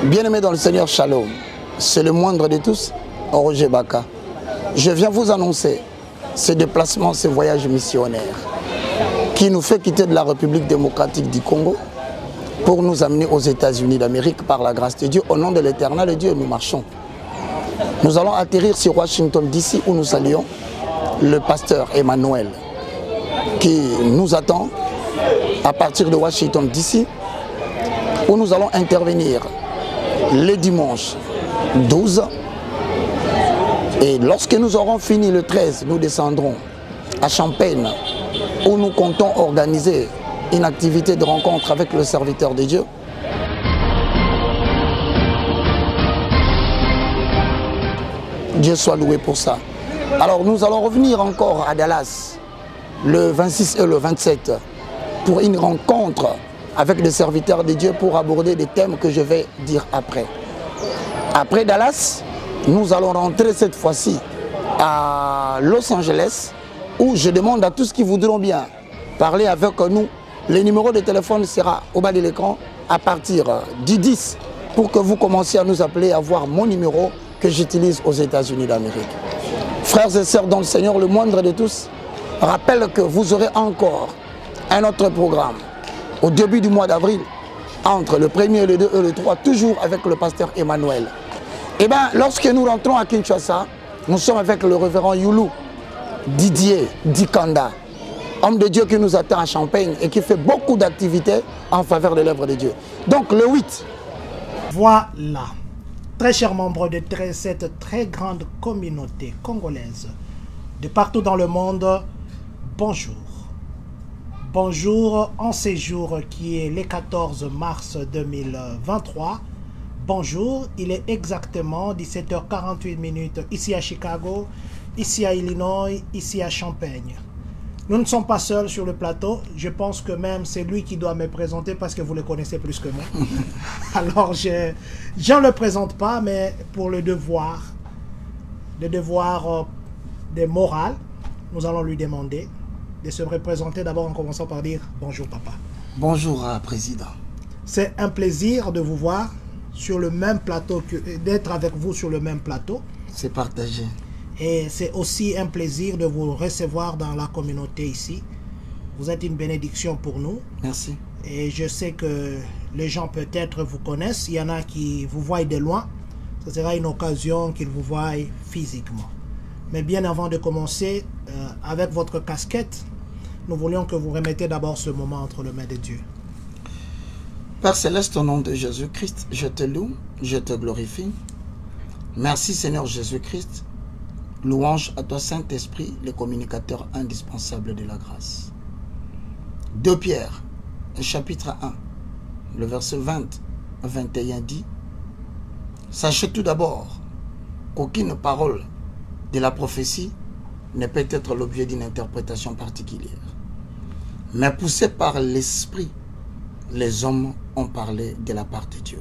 Bien-aimés dans le Seigneur, Shalom. C'est le moindre de tous, Roger Baka. Je viens vous annoncer ce déplacement, ce voyage missionnaire qui nous fait quitter de la République démocratique du Congo pour nous amener aux États-Unis d'Amérique par la grâce de Dieu. Au nom de l'Éternel Dieu, nous marchons. Nous allons atterrir sur Washington DC où nous saluons le pasteur Emmanuel qui nous attend à partir de Washington DC où nous allons intervenir le dimanche 12 et lorsque nous aurons fini le 13, nous descendrons à Champaign où nous comptons organiser une activité de rencontre avec le serviteur de Dieu. Dieu soit loué pour ça. Alors nous allons revenir encore à Dallas le 26 et le 27 pour une rencontre avec des serviteurs de Dieu pour aborder des thèmes que je vais dire après. Après Dallas, nous allons rentrer cette fois-ci à Los Angeles où je demande à tous qui voudront bien parler avec nous. Le numéro de téléphone sera au bas de l'écran à partir du 10 pour que vous commenciez à nous appeler, à voir mon numéro que j'utilise aux États-Unis d'Amérique. Frères et sœurs dans le Seigneur, le moindre de tous, rappelle que vous aurez encore un autre programme au début du mois d'avril, entre le 1er, le 2 et le 3, toujours avec le pasteur Emmanuel. Et bien, lorsque nous rentrons à Kinshasa, nous sommes avec le révérend Youlou Didier Dikanda, homme de Dieu qui nous attend à Champaign et qui fait beaucoup d'activités en faveur de l'œuvre de Dieu. Donc le 8. Voilà, très chers membres de cette très grande communauté congolaise, de partout dans le monde, bonjour. Bonjour en ce jour qui est le 14 mars 2023. Bonjour, il est exactement 17h48 ici à Chicago, ici à Illinois, ici à Champaign. Nous ne sommes pas seuls sur le plateau. Je pense que même c'est lui qui doit me présenter parce que vous le connaissez plus que moi. Alors je ne le présente pas, mais pour le devoir de morale, nous allons lui demander de se représenter d'abord en commençant par dire bonjour papa. Bonjour président. C'est un plaisir de vous voir sur le même plateau, d'être avec vous sur le même plateau. C'est partagé. Et c'est aussi un plaisir de vous recevoir dans la communauté ici. Vous êtes une bénédiction pour nous. Merci. Et je sais que les gens peut-être vous connaissent. Il y en a qui vous voient de loin. Ce sera une occasion qu'ils vous voient physiquement. Mais bien avant de commencer, avec votre casquette, nous voulions que vous remettiez d'abord ce moment entre les mains de Dieu. Père Céleste, au nom de Jésus-Christ, je te loue, je te glorifie. Merci Seigneur Jésus-Christ. Louange à toi Saint-Esprit, le communicateur indispensable de la grâce. 2 Pierre, chapitre 1, le verset 20-21 dit: Sachez tout d'abord qu'aucune parole de la prophétie ne peut être l'objet d'une interprétation particulière. Mais poussés par l'Esprit, les hommes ont parlé de la part de Dieu.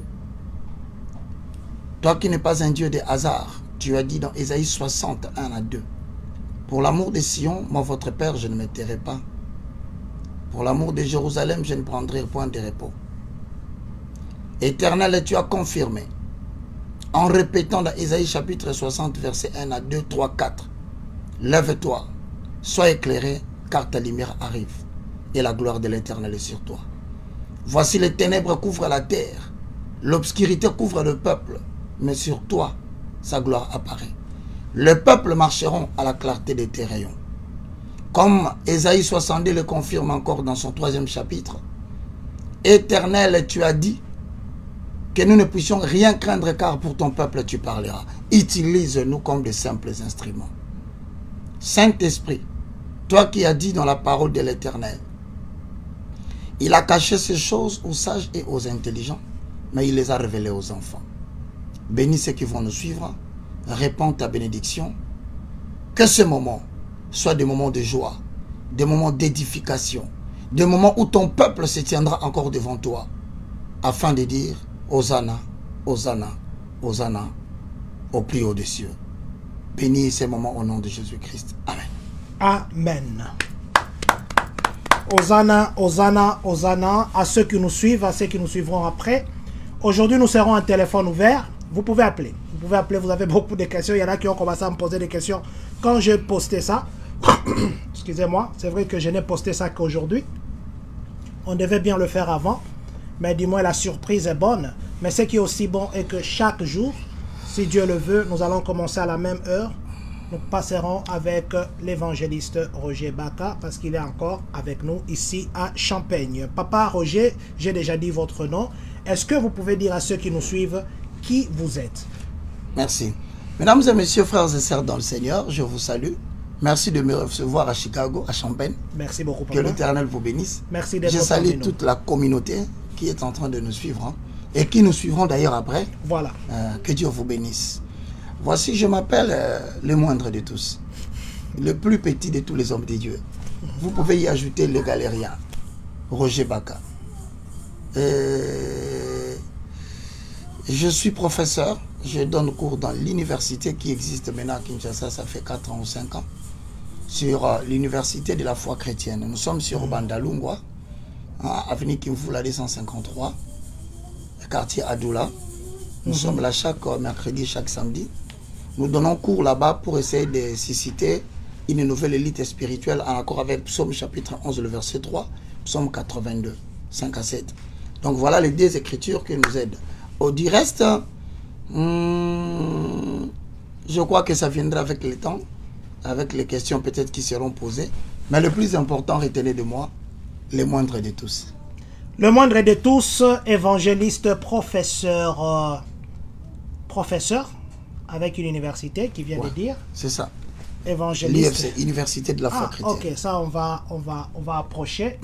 Toi qui n'es pas un Dieu de hasard, tu as dit dans Ésaïe 60, 1-2, pour l'amour de Sion, moi votre Père, je ne me tairai pas. Pour l'amour de Jérusalem, je ne prendrai point de repos. Éternel, tu as confirmé, en répétant dans Ésaïe chapitre 60, versets 1-2, 3, 4, lève-toi, sois éclairé, car ta lumière arrive, et la gloire de l'Éternel est sur toi. Voici les ténèbres couvrent la terre, l'obscurité couvre le peuple, mais sur toi, sa gloire apparaît. Le peuple marcheront à la clarté de tes rayons. Comme Ésaïe 62 le confirme encore dans son 3e chapitre, Éternel, tu as dit que nous ne puissions rien craindre car pour ton peuple tu parleras. Utilise-nous comme de simples instruments. Saint-Esprit, toi qui as dit dans la parole de l'Éternel, il a caché ces choses aux sages et aux intelligents, mais il les a révélées aux enfants. Bénis ceux qui vont nous suivre, répands ta bénédiction, que ce moment soit des moments de joie, des moments d'édification, des moments où ton peuple se tiendra encore devant toi, afin de dire Hosanna, Hosanna, Hosanna, au plus haut des cieux. Bénis ces moments au nom de Jésus-Christ. Amen. Amen. Hosanna, Hosanna, Hosanna à ceux qui nous suivent, à ceux qui nous suivront après. Aujourd'hui, nous serons en téléphone ouvert. Vous pouvez appeler. Vous pouvez appeler, vous avez beaucoup de questions. Il y en a qui ont commencé à me poser des questions quand j'ai posté ça. Excusez-moi, c'est vrai que je n'ai posté ça qu'aujourd'hui. On devait bien le faire avant. Mais du moins, la surprise est bonne. Mais ce qui est aussi bon est que chaque jour, si Dieu le veut, nous allons commencer à la même heure. Nous passerons avec l'évangéliste Roger Baka parce qu'il est encore avec nous ici à Champagne. Papa Roger, j'ai déjà dit votre nom. Est-ce que vous pouvez dire à ceux qui nous suivent qui vous êtes? Merci. Mesdames et messieurs, frères et sœurs dans le Seigneur, je vous salue. Merci de me recevoir à Chicago, à Champagne. Merci beaucoup, papa. Que l'Éternel vous bénisse. Merci d'être Je parmi salue nous. toute la communauté qui est en train de nous suivre hein, et qui nous suivront d'ailleurs après. Voilà. Que Dieu vous bénisse. Voici, je m'appelle le moindre de tous, le plus petit de tous les hommes de Dieu. Vous pouvez y ajouter le galérien, Roger Baka. Je suis professeur, je donne cours dans l'université qui existe maintenant à Kinshasa, ça fait 4 ans ou 5 ans, sur l'université de la foi chrétienne. Nous sommes sur Bandalungwa, avenue Kimvula 253, quartier Adoula. Nous sommes là chaque mercredi, chaque samedi. Nous donnons cours là-bas pour essayer de susciter une nouvelle élite spirituelle en accord avec Psaume chapitre 11, le verset 3, Psaume 82, 5 à 7. Donc voilà les deux écritures qui nous aident. Du reste, je crois que ça viendra avec le temps, avec les questions peut-être qui seront posées. Mais le plus important, retenez de moi, le moindre de tous. Le moindre de tous, évangéliste, professeur, professeur avec une université qui vient de dire. C'est ça. Évangéliste. L'IFC, Université de la foi chrétienne. Ok, ça on va approcher.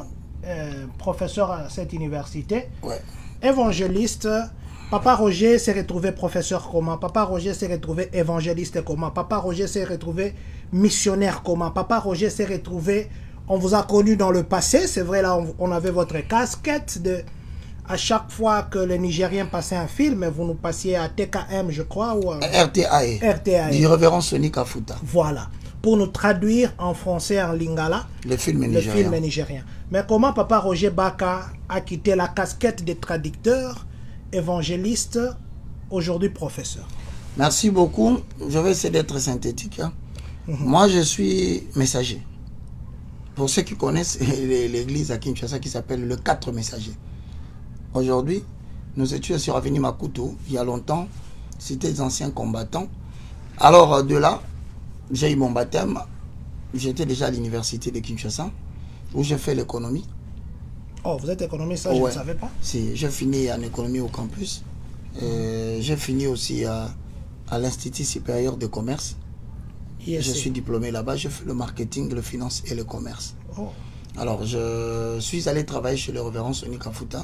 Professeur à cette université. Ouais. Évangéliste. Papa Roger s'est retrouvé professeur comment? Papa Roger s'est retrouvé évangéliste comment? Papa Roger s'est retrouvé missionnaire comment? Papa Roger s'est retrouvé... On vous a connu dans le passé, c'est vrai, là on avait votre casquette de... À chaque fois que les Nigériens passaient un film, vous nous passiez à TKM, je crois, ou RTAE. RTAE. Du révérend Sonic Afuta. Voilà. Pour nous traduire en français, en lingala, le film nigérien. Mais comment Papa Roger Baka a quitté la casquette de traducteur, évangéliste, aujourd'hui professeur? Merci beaucoup. Je vais essayer d'être synthétique. Hein. Moi, je suis messager. Pour ceux qui connaissent l'église à Kinshasa qui s'appelle le 4 messagers. Aujourd'hui, nous étions sur Avenue Makuto, il y a longtemps, c'était des anciens combattants. Alors de là, j'ai eu mon baptême, j'étais déjà à l'université de Kinshasa, où j'ai fait l'économie. Oh, vous êtes économiste, ça je ne savais pas. Si, j'ai fini en économie au campus. J'ai fini aussi à l'Institut supérieur de commerce. Je suis diplômé là-bas, je fais le marketing, le finance et le commerce. Oh. Alors, je suis allé travailler chez le révérend Sonic Afuta.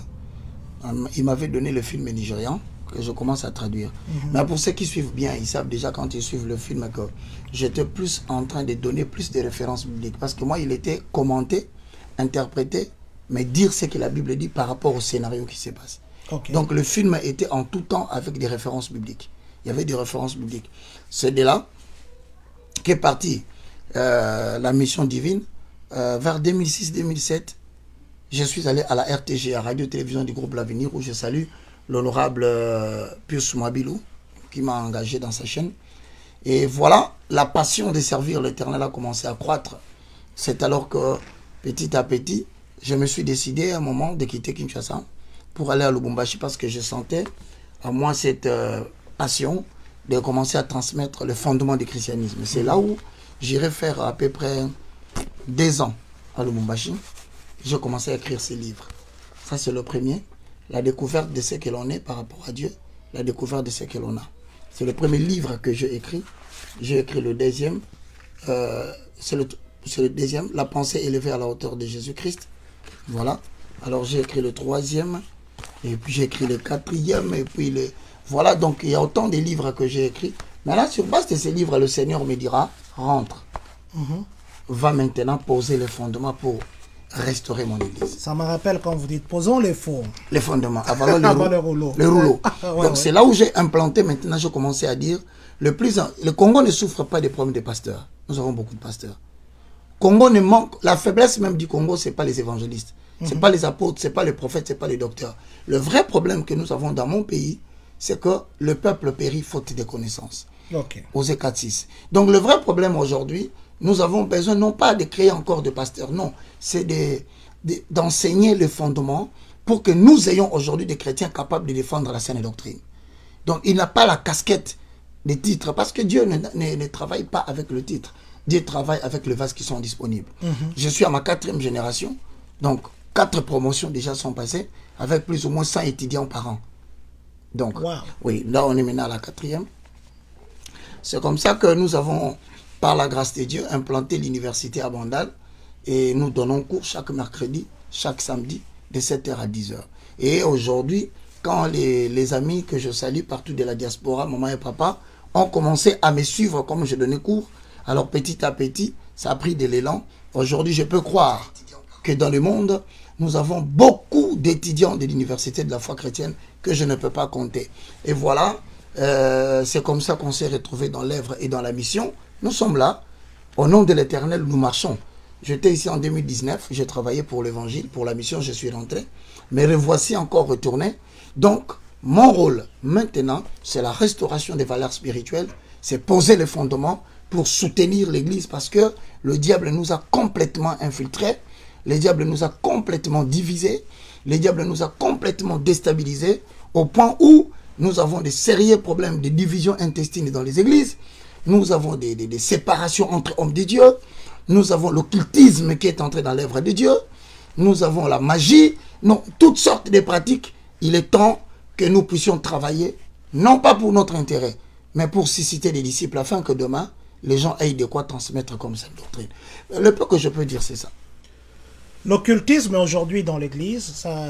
Il m'avait donné le film nigérian que je commence à traduire. Mais pour ceux qui suivent bien, ils savent déjà quand ils suivent le film que j'étais plus en train de donner plus de références bibliques. Parce que moi, il était commenté, interprété, mais dire ce que la Bible dit par rapport au scénario qui se passe. Okay. Donc le film était en tout temps avec des références bibliques. Il y avait des références bibliques. C'est de là qu'est partie la mission divine. Vers 2006-2007, je suis allé à la RTG, à Radio-Télévision du groupe L'Avenir, où je salue l'honorable Pius Mwabilou, qui m'a engagé dans sa chaîne. Et voilà, la passion de servir l'Éternel a commencé à croître. C'est alors que, petit à petit, je me suis décidé à un moment de quitter Kinshasa pour aller à Lubumbashi parce que je sentais à moi cette passion de commencer à transmettre le fondement du christianisme. C'est là où j'irai faire à peu près 2 ans à Lubumbashi. J'ai commencé à écrire ces livres. Ça, c'est le premier. La découverte de ce que l'on est par rapport à Dieu. La découverte de ce que l'on a. C'est le premier livre que j'ai écrit. J'ai écrit le deuxième. C'est le deuxième. La pensée élevée à la hauteur de Jésus-Christ. Voilà. Alors, j'ai écrit le troisième. Et puis, j'ai écrit le quatrième. Et puis, voilà. Donc, il y a autant de livres que j'ai écrits. Mais là, sur base de ces livres, le Seigneur me dira, rentre. Va maintenant poser les fondements pour restaurer mon église. Ça me rappelle quand vous dites posons les fonds. Les fondements, avant le rouleau. Le rouleau. Donc c'est là où j'ai implanté, maintenant j'ai commencé à dire, le Congo ne souffre pas des problèmes de pasteurs. Nous avons beaucoup de pasteurs. Congo ne manque, la faiblesse même du Congo, ce n'est pas les évangélistes, C'est pas les apôtres, c'est pas les prophètes, c'est pas les docteurs. Le vrai problème que nous avons dans mon pays, c'est que le peuple périt faute de connaissances. Osée 4.6. Donc le vrai problème aujourd'hui, nous avons besoin non pas de créer encore de pasteurs, non, c'est d'enseigner les fondements pour que nous ayons aujourd'hui des chrétiens capables de défendre la saine doctrine. Donc il n'a pas la casquette des titres, parce que Dieu ne travaille pas avec le titre. Dieu travaille avec les vases qui sont disponibles. Je suis à ma 4e génération, donc 4 promotions déjà sont passées, avec plus ou moins 100 étudiants par an. Donc, oui, là on est maintenant à la 4e. C'est comme ça que nous avons, par la grâce de Dieu, implanté l'université à Bandal, et nous donnons cours chaque mercredi, chaque samedi, de 7h à 10h. Et aujourd'hui, quand les amis que je salue partout de la diaspora, maman et papa, ont commencé à me suivre comme je donnais cours, alors petit à petit, ça a pris de l'élan. Aujourd'hui, je peux croire que dans le monde, nous avons beaucoup d'étudiants de l'université de la foi chrétienne que je ne peux pas compter. Et voilà, c'est comme ça qu'on s'est retrouvés dans l'œuvre et dans la mission. Nous sommes là, au nom de l'Éternel, nous marchons. J'étais ici en 2019, j'ai travaillé pour l'Évangile, pour la mission, je suis rentré. Mais revoici encore retourné. Donc, mon rôle maintenant, c'est la restauration des valeurs spirituelles, c'est poser les fondements pour soutenir l'Église, parce que le diable nous a complètement infiltrés, le diable nous a complètement divisés, le diable nous a complètement déstabilisés, au point où nous avons des sérieux problèmes de division intestine dans les églises, nous avons des séparations entre hommes de Dieu, nous avons l'occultisme qui est entré dans l'œuvre de Dieu, nous avons la magie, non, toutes sortes de pratiques. Il est temps que nous puissions travailler, non pas pour notre intérêt, mais pour susciter des disciples, afin que demain, les gens aient de quoi transmettre comme cette doctrine. Le peu que je peux dire, c'est ça. L'occultisme aujourd'hui dans l'église,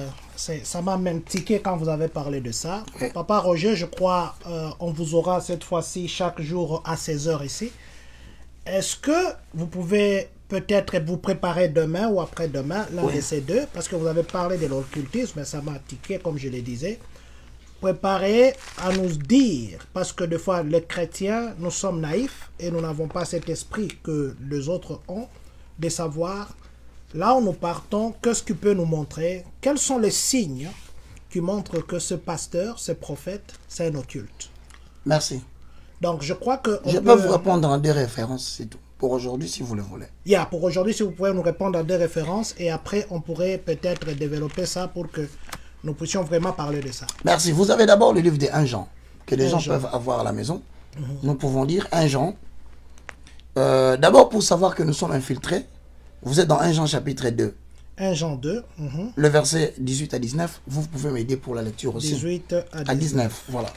ça m'a même tiqué quand vous avez parlé de ça. Oui. Papa Roger, je crois on vous aura cette fois-ci chaque jour à 16h ici. Est-ce que vous pouvez peut-être vous préparer demain ou après-demain, l'un de ces deux, parce que vous avez parlé de l'occultisme, ça m'a tiqué comme je le disais. Préparer à nous dire, parce que des fois les chrétiens, nous sommes naïfs et nous n'avons pas cet esprit que les autres ont, de savoir, là où nous partons, qu'est-ce qui peut nous montrer, quels sont les signes qui montrent que ce pasteur, ce prophète, c'est un occulte. Merci. Donc je crois que... Je peux vous répondre en 2 références, c'est tout. Pour aujourd'hui, si vous le voulez. Pour aujourd'hui, si vous pouvez nous répondre en 2 références, et après, on pourrait peut-être développer ça pour que nous puissions vraiment parler de ça. Merci. Vous avez d'abord le livre de 1 Jean, que les gens peuvent avoir à la maison. Nous pouvons lire 1 Jean. D'abord, pour savoir que nous sommes infiltrés, vous êtes dans 1 Jean chapitre 2. 1 Jean 2. Le verset 18 à 19, vous pouvez m'aider pour la lecture aussi. 18 à 19, voilà.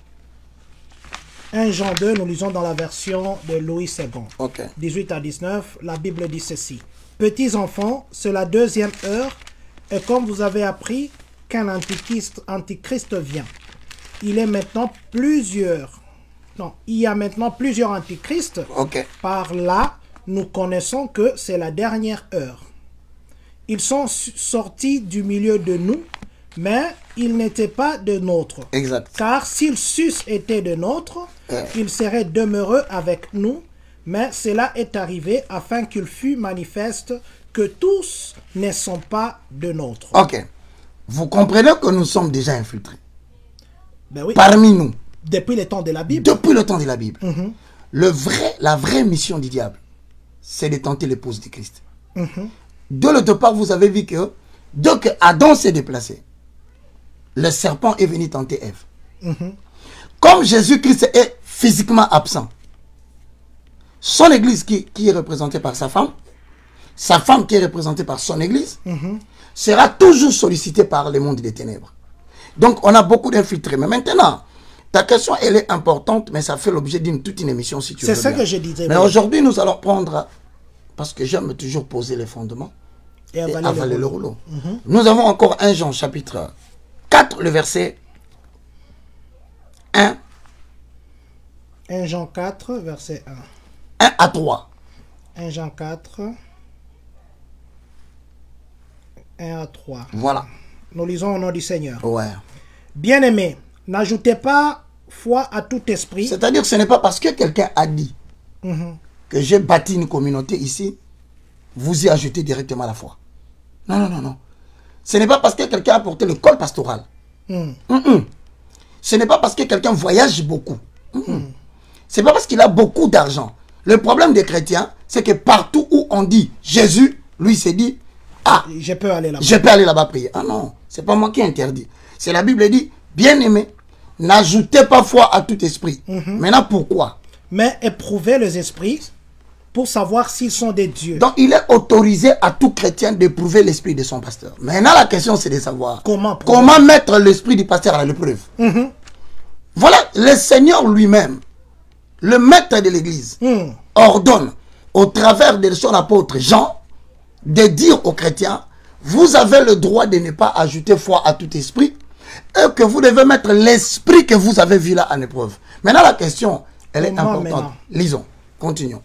1 Jean 2, nous lisons dans la version de Louis II. 18 à 19, la Bible dit ceci. Petits enfants, c'est la 2e heure, et comme vous avez appris qu'un antichrist vient, il y a maintenant plusieurs antichrists. Par là, nous connaissons que c'est la dernière heure. Ils sont sortis du milieu de nous, mais ils n'étaient pas de nôtres. Exact. Car s'ils eussent été de nôtres, ils seraient demeurés avec nous, mais cela est arrivé afin qu'il fût manifeste que tous ne sont pas de nôtres. Ok. Vous comprenez que nous sommes déjà infiltrés. Ben oui. Parmi nous. Depuis le temps de la Bible. Depuis le temps de la Bible. La vraie mission du diable, c'est de tenter l'épouse de Christ. De l'autre part, vous avez vu que dès que Adam s'est déplacé, le serpent est venu tenter Ève. Comme Jésus-Christ est physiquement absent, son église qui est représentée par sa femme qui est représentée par son église, sera toujours sollicitée par le monde des ténèbres. Donc on a beaucoup d'infiltrés. Mais maintenant, ta question elle est importante, mais ça fait l'objet d'une toute une émission si tu veux. C'est ça que je disais. Mais aujourd'hui nous allons prendre, parce que j'aime toujours poser les fondements et avaler le rouleau. Nous avons encore 1 Jean chapitre 4, le verset 1. 1 Jean 4, verset 1 à 3. 1 Jean 4, 1 à 3. Voilà. Nous lisons au nom du Seigneur. Ouais. Bien-aimés, n'ajoutez pas foi à tout esprit. C'est-à-dire que ce n'est pas parce que quelqu'un a dit que j'ai bâti une communauté ici, vous y ajoutez directement la foi. Non, non, non, non. Ce n'est pas parce que quelqu'un a porté le col pastoral. Ce n'est pas parce que quelqu'un voyage beaucoup. Ce n'est pas parce qu'il a beaucoup d'argent. Le problème des chrétiens, c'est que partout où on dit Jésus, lui s'est dit, ah, je peux aller là-bas. Je peux aller là-bas prier. Ah non, c'est pas moi qui interdis. C'est la Bible dit, bien-aimé, n'ajoutez pas foi à tout esprit. Maintenant, pourquoi? Mais éprouvez les esprits pour savoir s'ils sont des dieux. Donc, il est autorisé à tout chrétien d'éprouver l'esprit de son pasteur. Maintenant, la question, c'est de savoir comment mettre l'esprit du pasteur à l'épreuve. Voilà, le Seigneur lui-même, le maître de l'église, ordonne au travers de son apôtre Jean de dire aux chrétiens, vous avez le droit de ne pas ajouter foi à tout esprit et que vous devez mettre l'esprit que vous avez vu là en épreuve. Maintenant, la question, elle est importante. Lisons, continuons.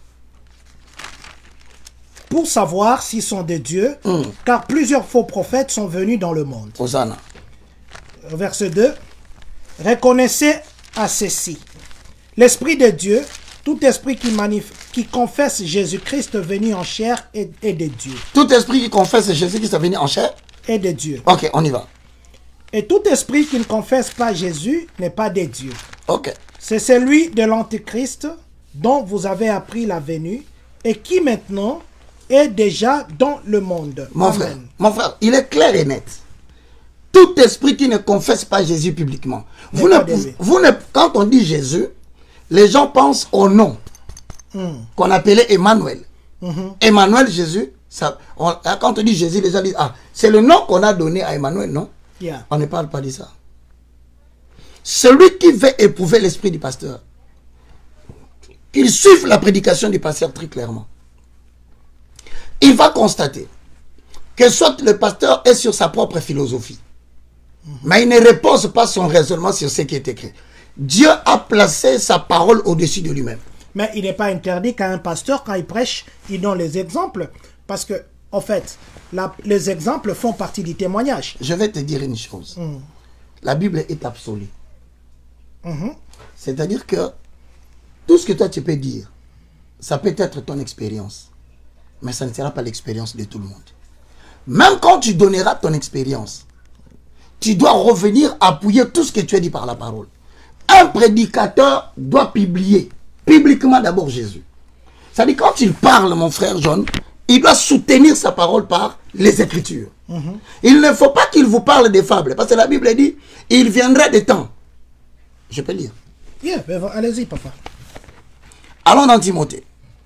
Pour savoir s'ils sont des dieux, car plusieurs faux prophètes sont venus dans le monde. Hosanna. Verset 2. Reconnaissez à ceci. L'Esprit de Dieu, tout esprit qui confesse Jésus-Christ venu en chair est de Dieu. Tout esprit qui confesse Jésus-Christ venu en chair est de Dieu. Ok, on y va. Et tout esprit qui ne confesse pas Jésus n'est pas de Dieu. Ok. C'est celui de l'Antichrist dont vous avez appris la venue et qui maintenant est déjà dans le monde. Mon frère, il est clair et net. Tout esprit qui ne confesse pas Jésus publiquement. Quand on dit Jésus, les gens pensent au nom qu'on appelait Emmanuel. Emmanuel, Jésus, quand on dit Jésus, les gens disent, ah, c'est le nom qu'on a donné à Emmanuel, non? On ne parle pas de ça. Celui qui veut éprouver l'esprit du pasteur, qu'il suive la prédication du pasteur très clairement. Il va constater que soit le pasteur est sur sa propre philosophie, mais il ne repose pas son raisonnement sur ce qui est écrit. Dieu a placé sa parole au-dessus de lui-même. Mais il n'est pas interdit qu'un pasteur, quand il prêche, il donne les exemples. Parce que, en fait, les exemples font partie du témoignage. Je vais te dire une chose. La Bible est absolue. C'est-à-dire que tout ce que toi tu peux dire, ça peut être ton expérience. Mais ça ne sera pas l'expérience de tout le monde. Même quand tu donneras ton expérience, tu dois revenir appuyer tout ce que tu as dit par la parole. Un prédicateur doit publier publiquement d'abord Jésus. C'est-à-dire quand il parle, mon frère John, il doit soutenir sa parole par les Écritures. Il ne faut pas qu'il vous parle des fables. Parce que la Bible dit, il viendra des temps. Je peux lire. Allez-y, papa. Allons dans Timothée.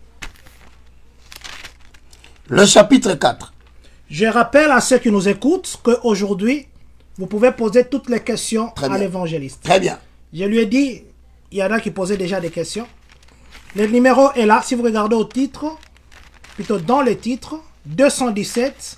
Le chapitre 4. Je rappelle à ceux qui nous écoutent qu'aujourd'hui, vous pouvez poser toutes les questions à l'évangéliste. Très bien. Je lui ai dit, il y en a qui posaient déjà des questions. Le numéro est là, si vous regardez au titre, plutôt dans le titre, 217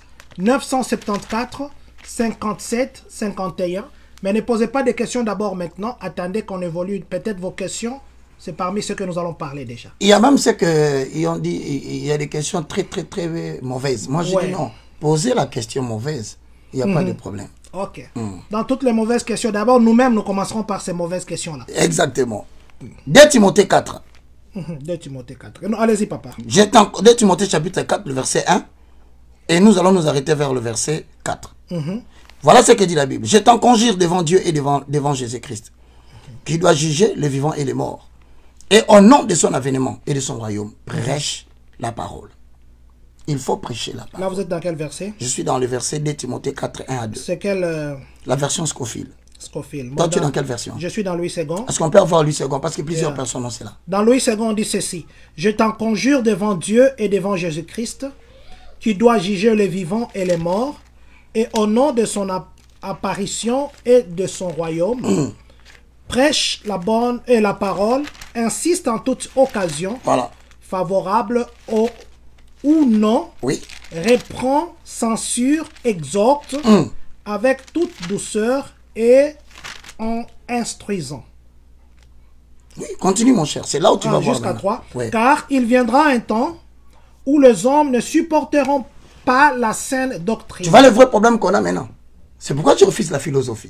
974 57 51. Mais ne posez pas de questions d'abord maintenant. Attendez qu'on évolue. Peut-être vos questions, c'est parmi ceux que nous allons parler déjà. Il y a même ceux qui ont dit, il y a des questions très mauvaises. Moi, je dis non. Posez la question mauvaise. Il n'y a pas de problème. Ok. Dans toutes les mauvaises questions, d'abord, nous-mêmes, nous commencerons par ces mauvaises questions-là. Exactement. 2 Timothée 4. 2 Timothée 4. Allez-y, papa. 2 Timothée chapitre 4, le verset 1. Et nous allons nous arrêter vers le verset 4. Voilà ce que dit la Bible. Je t'en conjure devant Dieu et devant Jésus-Christ, qui doit juger les vivants et les morts. Et au nom de son avènement et de son royaume, prêche la parole. Il faut prêcher la parole. Là, vous êtes dans quel verset? Je suis dans le verset 2 Timothée 4, 1 à 2. C'est quel... La version Scofield. Scofield. Toi, tu es dans quelle version? Je suis dans Louis II. Est-ce qu'on peut avoir Louis II? Parce que plusieurs personnes ont cela. Dans Louis II, on dit ceci. Je t'en conjure devant Dieu et devant Jésus-Christ, qui doit juger les vivants et les morts, et au nom de son apparition et de son royaume, prêche la bonne et la parole, insiste en toute occasion, favorable ou non, reprend, censure, exhorte, avec toute douceur et en instruisant. Oui, continue mon cher, c'est là où tu vas voir. Jusqu'à 3. Car il viendra un temps où les hommes ne supporteront pas la saine doctrine. Tu vois le vrai problème qu'on a maintenant. C'est pourquoi tu refuses la philosophie.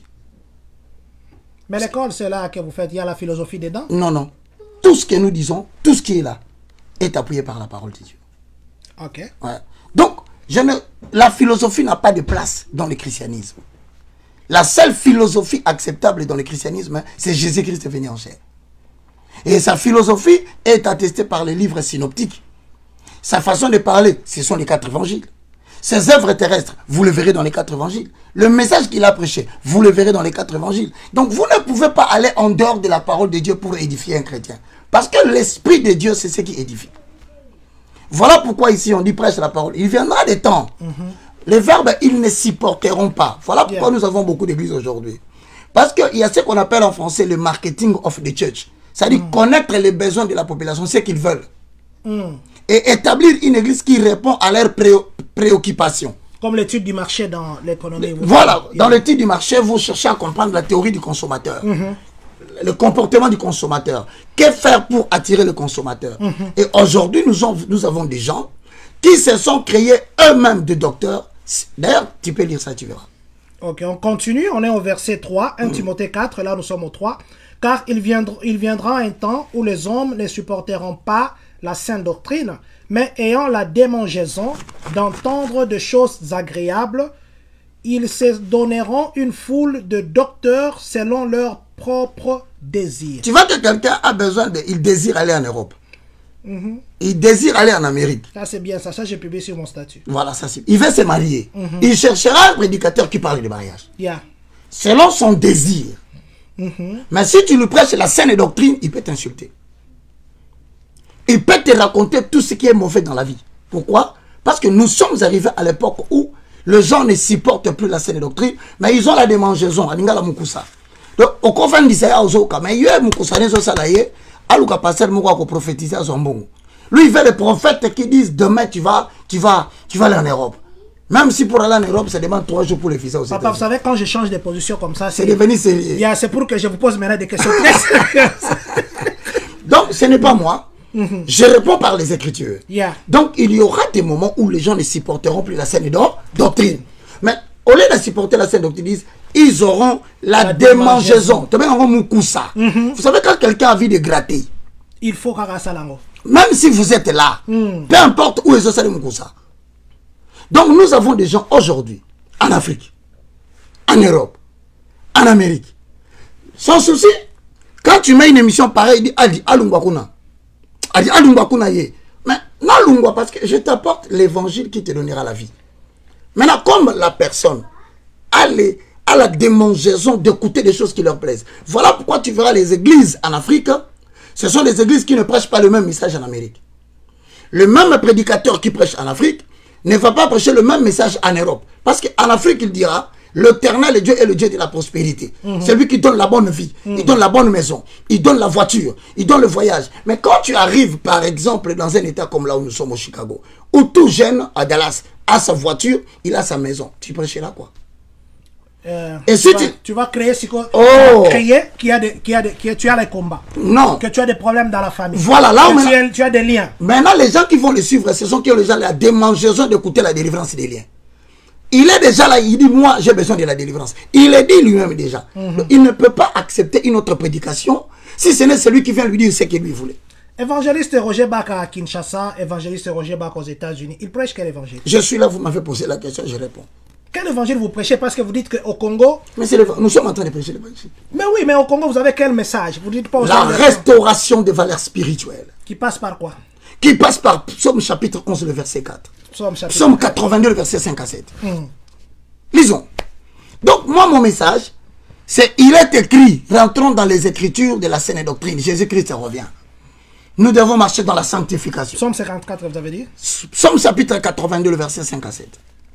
Mais l'école, c'est là que vous faites, il y a la philosophie dedans? Non, non. Tout ce que nous disons, tout ce qui est là, est appuyé par la parole de Dieu. Ok. Ouais. Donc, La philosophie n'a pas de place dans le christianisme. La seule philosophie acceptable dans le christianisme, c'est Jésus-Christ venu en chair. Et sa philosophie est attestée par les livres synoptiques. Sa façon de parler, ce sont les 4 évangiles. Ses œuvres terrestres, vous le verrez dans les 4 évangiles. Le message qu'il a prêché, vous le verrez dans les 4 évangiles. Donc vous ne pouvez pas aller en dehors de la parole de Dieu pour édifier un chrétien. Parce que l'Esprit de Dieu, c'est ce qui édifie. Voilà pourquoi ici on dit prêche la parole. Il viendra des temps. Les verbes, ils ne s'y porteront pas. Voilà pourquoi nous avons beaucoup d'églises aujourd'hui. Parce qu'il y a ce qu'on appelle en français le marketing of the church. C'est-à-dire connaître les besoins de la population, ce qu'ils veulent. Et établir une église qui répond à leurs préoccupations. Comme l'étude du marché dans l'économie. Voilà, dans l'étude du marché, vous cherchez à comprendre la théorie du consommateur. Le comportement du consommateur. Que faire pour attirer le consommateur? Et aujourd'hui, nous avons des gens qui se sont créés eux-mêmes de docteurs. D'ailleurs, tu peux lire ça, tu verras. Ok, on continue. On est au verset 3, 1 Timothée 4, là nous sommes au 3. Car il viendra un temps où les hommes ne supporteront pas la sainte doctrine, mais ayant la démangeaison d'entendre de choses agréables, ils se donneront une foule de docteurs selon leurs propres désirs. Tu vois que quelqu'un a besoin il désire aller en Europe. Il désire aller en Amérique. Ça c'est bien, ça j'ai publié sur mon statut. Voilà, ça c'est. Il veut se marier. Il cherchera un prédicateur qui parle de mariage. Yeah. Selon son désir. Mais si tu lui prêches la saine doctrine, il peut t'insulter. Il peut te raconter tout ce qui est mauvais dans la vie. Pourquoi? Parce que nous sommes arrivés à l'époque où les gens ne supportent plus la saine doctrine, mais ils ont la démangeaison. Donc, au confin d'Issaïa, mais il y a aluka passer moko ko prophétiser à son bon. Lui il veut les prophètes qui disent demain tu vas aller en Europe. Même si pour aller en Europe ça demande 3 jours pour les visas. Papa, vous savez quand je change de position comme ça, c'est devenu sérieux. C'est pour que je vous pose maintenant des questions très sérieuses. Donc ce n'est pas moi. Je réponds par les Écritures. Donc il y aura des moments où les gens ne supporteront plus la saine doctrine. Mais au lieu de supporter la saine doctrine, ils auront la démangeaison. Vous savez, quand quelqu'un a envie de gratter, il faut qu'il ça. Même si vous êtes là, peu importe où ils ont ça. Donc nous avons des gens aujourd'hui, en Afrique, en Europe, en Amérique. Sans souci, quand tu mets une émission pareille, il dit Adi Alungwakuna. Adi Alungwakuna ye. Mais non Lungwa, parce que je t'apporte l'évangile qui te donnera la vie. Maintenant, comme la personne a la démangeaison d'écouter des choses qui leur plaisent. Voilà pourquoi tu verras les églises en Afrique. Ce sont des églises qui ne prêchent pas le même message en Amérique. Le même prédicateur qui prêche en Afrique ne va pas prêcher le même message en Europe. Parce qu'en Afrique, il dira, l'Éternel Dieu est le Dieu de la prospérité. C'est lui qui donne la bonne vie, il donne la bonne maison, il donne la voiture, il donne le voyage. Mais quand tu arrives, par exemple, dans un état comme là où nous sommes au Chicago, où tout jeune à Dallas a sa voiture, il a sa maison, tu prêches là quoi? Et si tu vas créer créer tu as les combats. Non. Que tu as des problèmes dans la famille. Voilà, là où tu as des liens. Maintenant, les gens qui vont le suivre, ce sont qui ont déjà la démangeaison d'écouter la délivrance des liens. Il est déjà là, il dit, moi, j'ai besoin de la délivrance. Il est dit lui-même déjà. Donc, il ne peut pas accepter une autre prédication si ce n'est celui qui vient lui dire ce qu'il lui voulait. Évangéliste Roger Bach à Kinshasa, évangéliste Roger Bach aux États-Unis, il prêche quel évangile? Je suis là, vous m'avez posé la question, je réponds. Quel évangile vous prêchez? Parce que vous dites qu'au Congo... Mais nous sommes en train de prêcher l'évangile. Mais oui, mais au Congo, vous avez quel message? Vous dites pas aux la restauration des valeurs spirituelles. Qui passe par quoi? Qui passe par Psaume chapitre 11, le verset 4. Psaume 82, le verset 5 à 7. Lisons. Donc, moi, mon message, c'est il est écrit, rentrons dans les Écritures de la saine doctrine. Jésus-Christ revient. Nous devons marcher dans la sanctification. Psaume 54, vous avez dit? Psaume chapitre 82, le verset 5 à 7.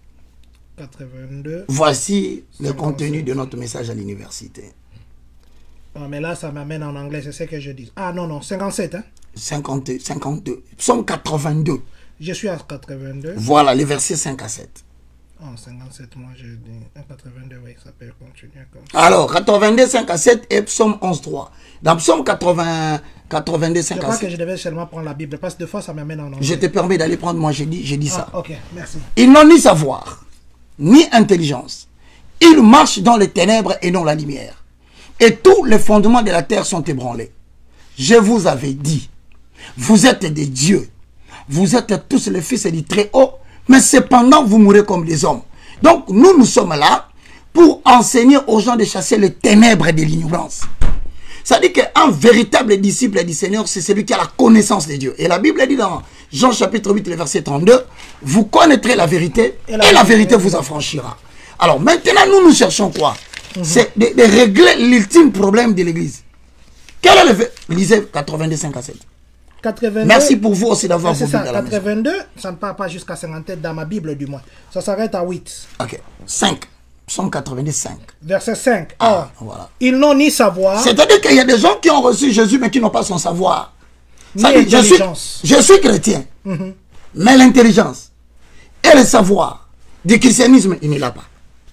82. Voici le contenu de notre message à l'université. Oh, mais là, ça m'amène en anglais, c'est ce que je dis. Ah non, 57, hein? 52. Psaume 82. Je suis à 82. Voilà, les versets 5 à 7. Oh, 57, moi je dis. 82, oui, ça peut continuer comme ça. Alors, 82, 5 à 7 et Psaume 11, 3. Dans Psaume 82, 5 à 7. Je crois que je devais seulement prendre la Bible, parce que deux fois, ça m'amène en anglais. Je te permets d'aller prendre, moi j'ai dit ça. Ok, merci. Ils n'ont ni savoir, ni intelligence. Ils marchent dans les ténèbres et non la lumière. Et tous les fondements de la terre sont ébranlés. Je vous avais dit, vous êtes des dieux. Vous êtes tous les fils du Très-Haut, Mais cependant, vous mourrez comme des hommes. Donc, nous sommes là pour enseigner aux gens de chasser les ténèbres de l'ignorance. Ça dit qu'un véritable disciple du Seigneur, c'est celui qui a la connaissance de Dieu. Et la Bible dit dans Jean chapitre 8, le verset 32, vous connaîtrez la vérité et la vérité vous affranchira. Alors maintenant, nous cherchons quoi? C'est de régler l'ultime problème de l'Église. Quel est le... Lisez 82, 5 à 7. 82, merci pour vous aussi d'avoir vos Bibles à la 82, ça ne part pas jusqu'à 57 dans ma Bible du moins. Ça s'arrête à 8. Ok. 5. Psaume 85. Verset 5. Ah, voilà. Ils n'ont ni savoir. C'est-à-dire qu'il y a des gens qui ont reçu Jésus mais qui n'ont pas son savoir. Ni intelligence. Je suis chrétien. Mais l'intelligence et le savoir du christianisme, il ne l'a pas.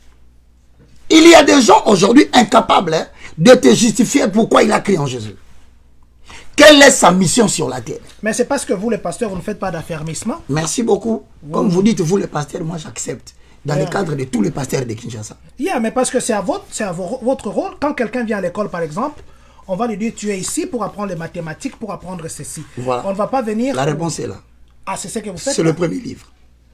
Il y a des gens aujourd'hui incapables de te justifier pourquoi il a cru en Jésus. Quelle est sa mission sur la terre? Mais c'est parce que vous, les pasteurs, vous ne faites pas d'affermissement. Merci beaucoup. Comme vous dites, vous, les pasteurs, moi, j'accepte. Dans le cadre de tous les pasteurs de Kinshasa. Mais parce que c'est à votre rôle. Quand quelqu'un vient à l'école, par exemple, on va lui dire, tu es ici pour apprendre les mathématiques, pour apprendre ceci. Voilà. On ne va pas venir... La réponse est là. Ah, c'est ce que vous faites? C'est le premier livre.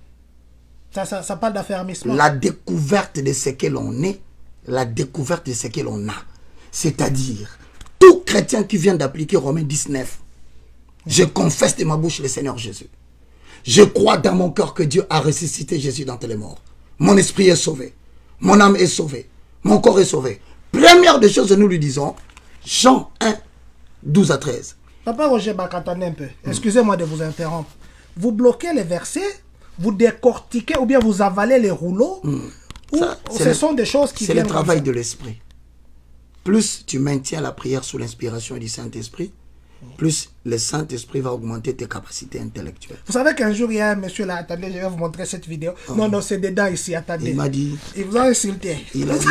Ça parle d'affermissement. La découverte de ce que l'on est, la découverte de ce que l'on a. C'est-à-dire, tout chrétien qui vient d'appliquer Romains 19, je confesse de ma bouche le Seigneur Jésus. Je crois dans mon cœur que Dieu a ressuscité Jésus d'entre les morts. Mon esprit est sauvé. Mon âme est sauvée. Mon corps est sauvé. Première des choses, nous lui disons, Jean 1, 12 à 13. Papa Roger, attendez un peu. Excusez-moi de vous interrompre. Vous bloquez les versets, vous décortiquez ou bien vous avalez les rouleaux. Ce sont des choses qui viennent... C'est le travail de l'esprit. Plus tu maintiens la prière sous l'inspiration du Saint-Esprit, plus le Saint-Esprit va augmenter tes capacités intellectuelles. Vous savez qu'un jour, il y a un monsieur là, attendez, je vais vous montrer cette vidéo. Non, c'est dedans ici, attendez. Il m'a dit... Il vous a insulté. Il a dit...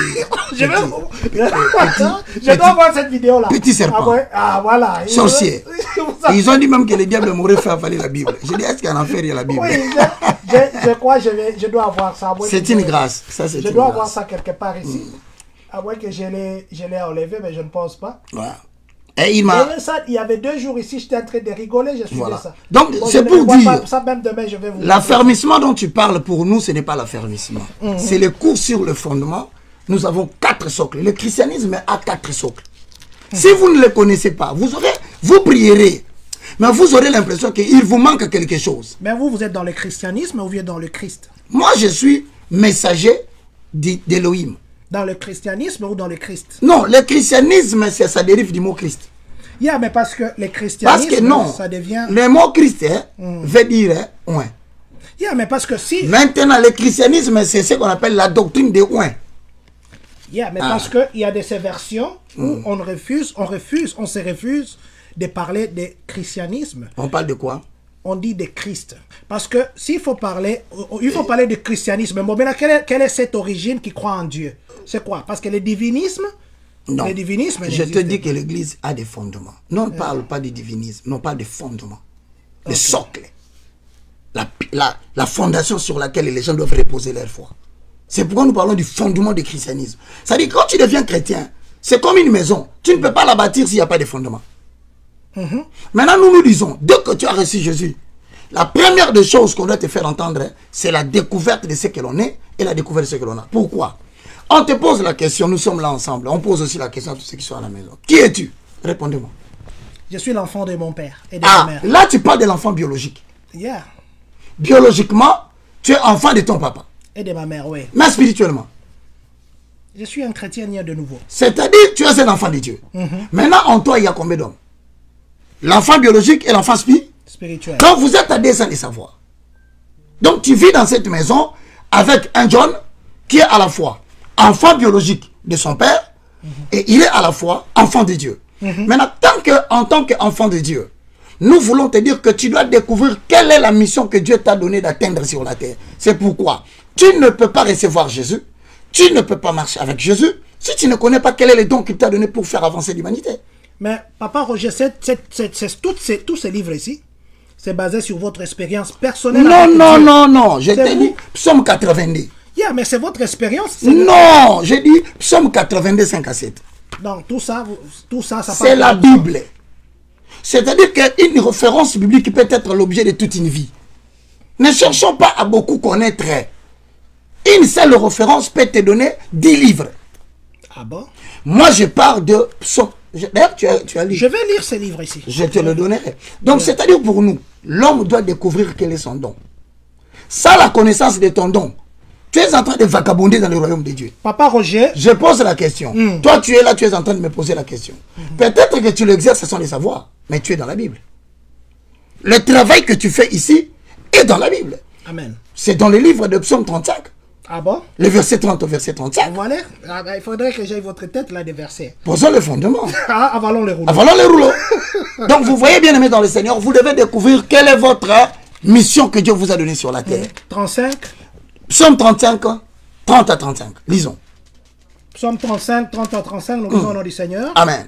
je dois voir cette vidéo là. Petit serpent. Voilà. Sorcier. Ils ont dit même que le diable m'aurait fait avaler la Bible. Je dis, est-ce qu'il y a un enfer, il y a la Bible? Oui, je crois que je dois avoir ça. C'est une grâce. Je dois avoir ça quelque part ici. À moins que je l'ai enlevé, mais je ne pense pas. Voilà. Et il m'a... Il y avait 2 jours ici, j'étais en train de rigoler, je suivais ça. Donc, c'est pour dire, ça, même demain, je vais vous... L'affermissement dont tu parles, pour nous, ce n'est pas l'affermissement. C'est le cours sur le fondement. Nous avons 4 socles. Le christianisme a 4 socles. Si vous ne les connaissez pas, vous prierez, mais vous aurez l'impression qu'il vous manque quelque chose. Mais vous êtes dans le christianisme ou vous êtes dans le Christ? Moi, je suis messager d'Élohim. Dans le christianisme ou dans le Christ? Non, le christianisme, ça dérive du mot Christ. Mais parce que le christianisme, parce que non, ça devient... Le mot Christ veut dire oin. Mais parce que si... Maintenant, le christianisme, c'est ce qu'on appelle la doctrine des oin. Mais parce qu'il y a des versions où on se refuse de parler de christianisme. On parle de quoi? On dit de Christ. Parce que s'il faut parler, il faut parler de christianisme. Bon, mais quelle est cette origine qui croit en Dieu? C'est quoi? Parce que le divinisme... Non, le divinisme je te dis que l'Église a des fondements. Nous, on ne parle pas de divinisme, on parle de fondements. Le socle. La fondation sur laquelle les gens doivent reposer leur foi. C'est pourquoi nous parlons du fondement du christianisme. C'est-à-dire que quand tu deviens chrétien, c'est comme une maison. Tu ne peux pas la bâtir s'il n'y a pas de fondement. Maintenant, nous disons, dès que tu as reçu Jésus, la première des choses qu'on doit te faire entendre, c'est la découverte de ce que l'on est et la découverte de ce que l'on a. Pourquoi? On te pose la question, nous sommes là ensemble. On pose aussi la question à tous ceux qui sont à la maison. Qui es-tu? Répondez-moi. Je suis l'enfant de mon père et de ma mère. Là, tu parles de l'enfant biologique. Yeah. Biologiquement, tu es enfant de ton papa. Et de ma mère, oui. Mais spirituellement? Je suis un chrétien né de nouveau. C'est-à-dire, tu es un enfant de Dieu. Maintenant, en toi, il y a combien d'hommes? L'enfant biologique et l'enfant spirituel. Donc, vous êtes à dessein de savoir. Donc, tu vis dans cette maison avec un John qui est à la fois enfant biologique de son père et il est à la fois enfant de Dieu. Maintenant, en tant qu'enfant de Dieu, nous voulons te dire que tu dois découvrir quelle est la mission que Dieu t'a donnée d'atteindre sur la terre. C'est pourquoi tu ne peux pas recevoir Jésus, tu ne peux pas marcher avec Jésus si tu ne connais pas quel est le don qu'il t'a donné pour faire avancer l'humanité. Mais Papa Roger, tous ces livres ici, c'est basé sur votre expérience personnelle. Non. Je t'ai dit Psaume 82. Mais c'est votre expérience. Non, j'ai dit Psaume 82, 5 à 7. Donc tout ça c'est la Bible. C'est-à-dire qu'une référence biblique peut être l'objet de toute une vie. Ne cherchons pas à beaucoup connaître. Une seule référence peut te donner 10 livres. Ah bon? Moi, je parle de psaume. D'ailleurs, tu as lu. Je vais lire ces livres ici. Je te le donnerai. Donc, c'est-à-dire pour nous, l'homme doit découvrir quel est son don. Sans la connaissance de ton don, tu es en train de vagabonder dans le royaume de Dieu. Papa Roger. Je pose la question. Toi, tu es là, tu es en train de me poser la question. Peut-être que tu l'exerces sans le savoir, mais tu es dans la Bible. Le travail que tu fais ici est dans la Bible. Amen. C'est dans le livre de Psaume 35. Ah bon? Le verset 30 au verset 35. Voilà. Ah, ben, il faudrait que j'aille votre tête là des versets. Posons le fondement. Ah, avalons les rouleaux. Avalons les rouleaux. Donc vous voyez, bien aimé dans le Seigneur, vous devez découvrir quelle est votre mission que Dieu vous a donnée sur la terre. 35. Psaume 35, 30 à 35. Lisons. Psaume 35, 30 à 35, nous lisons au nom du Seigneur. Amen.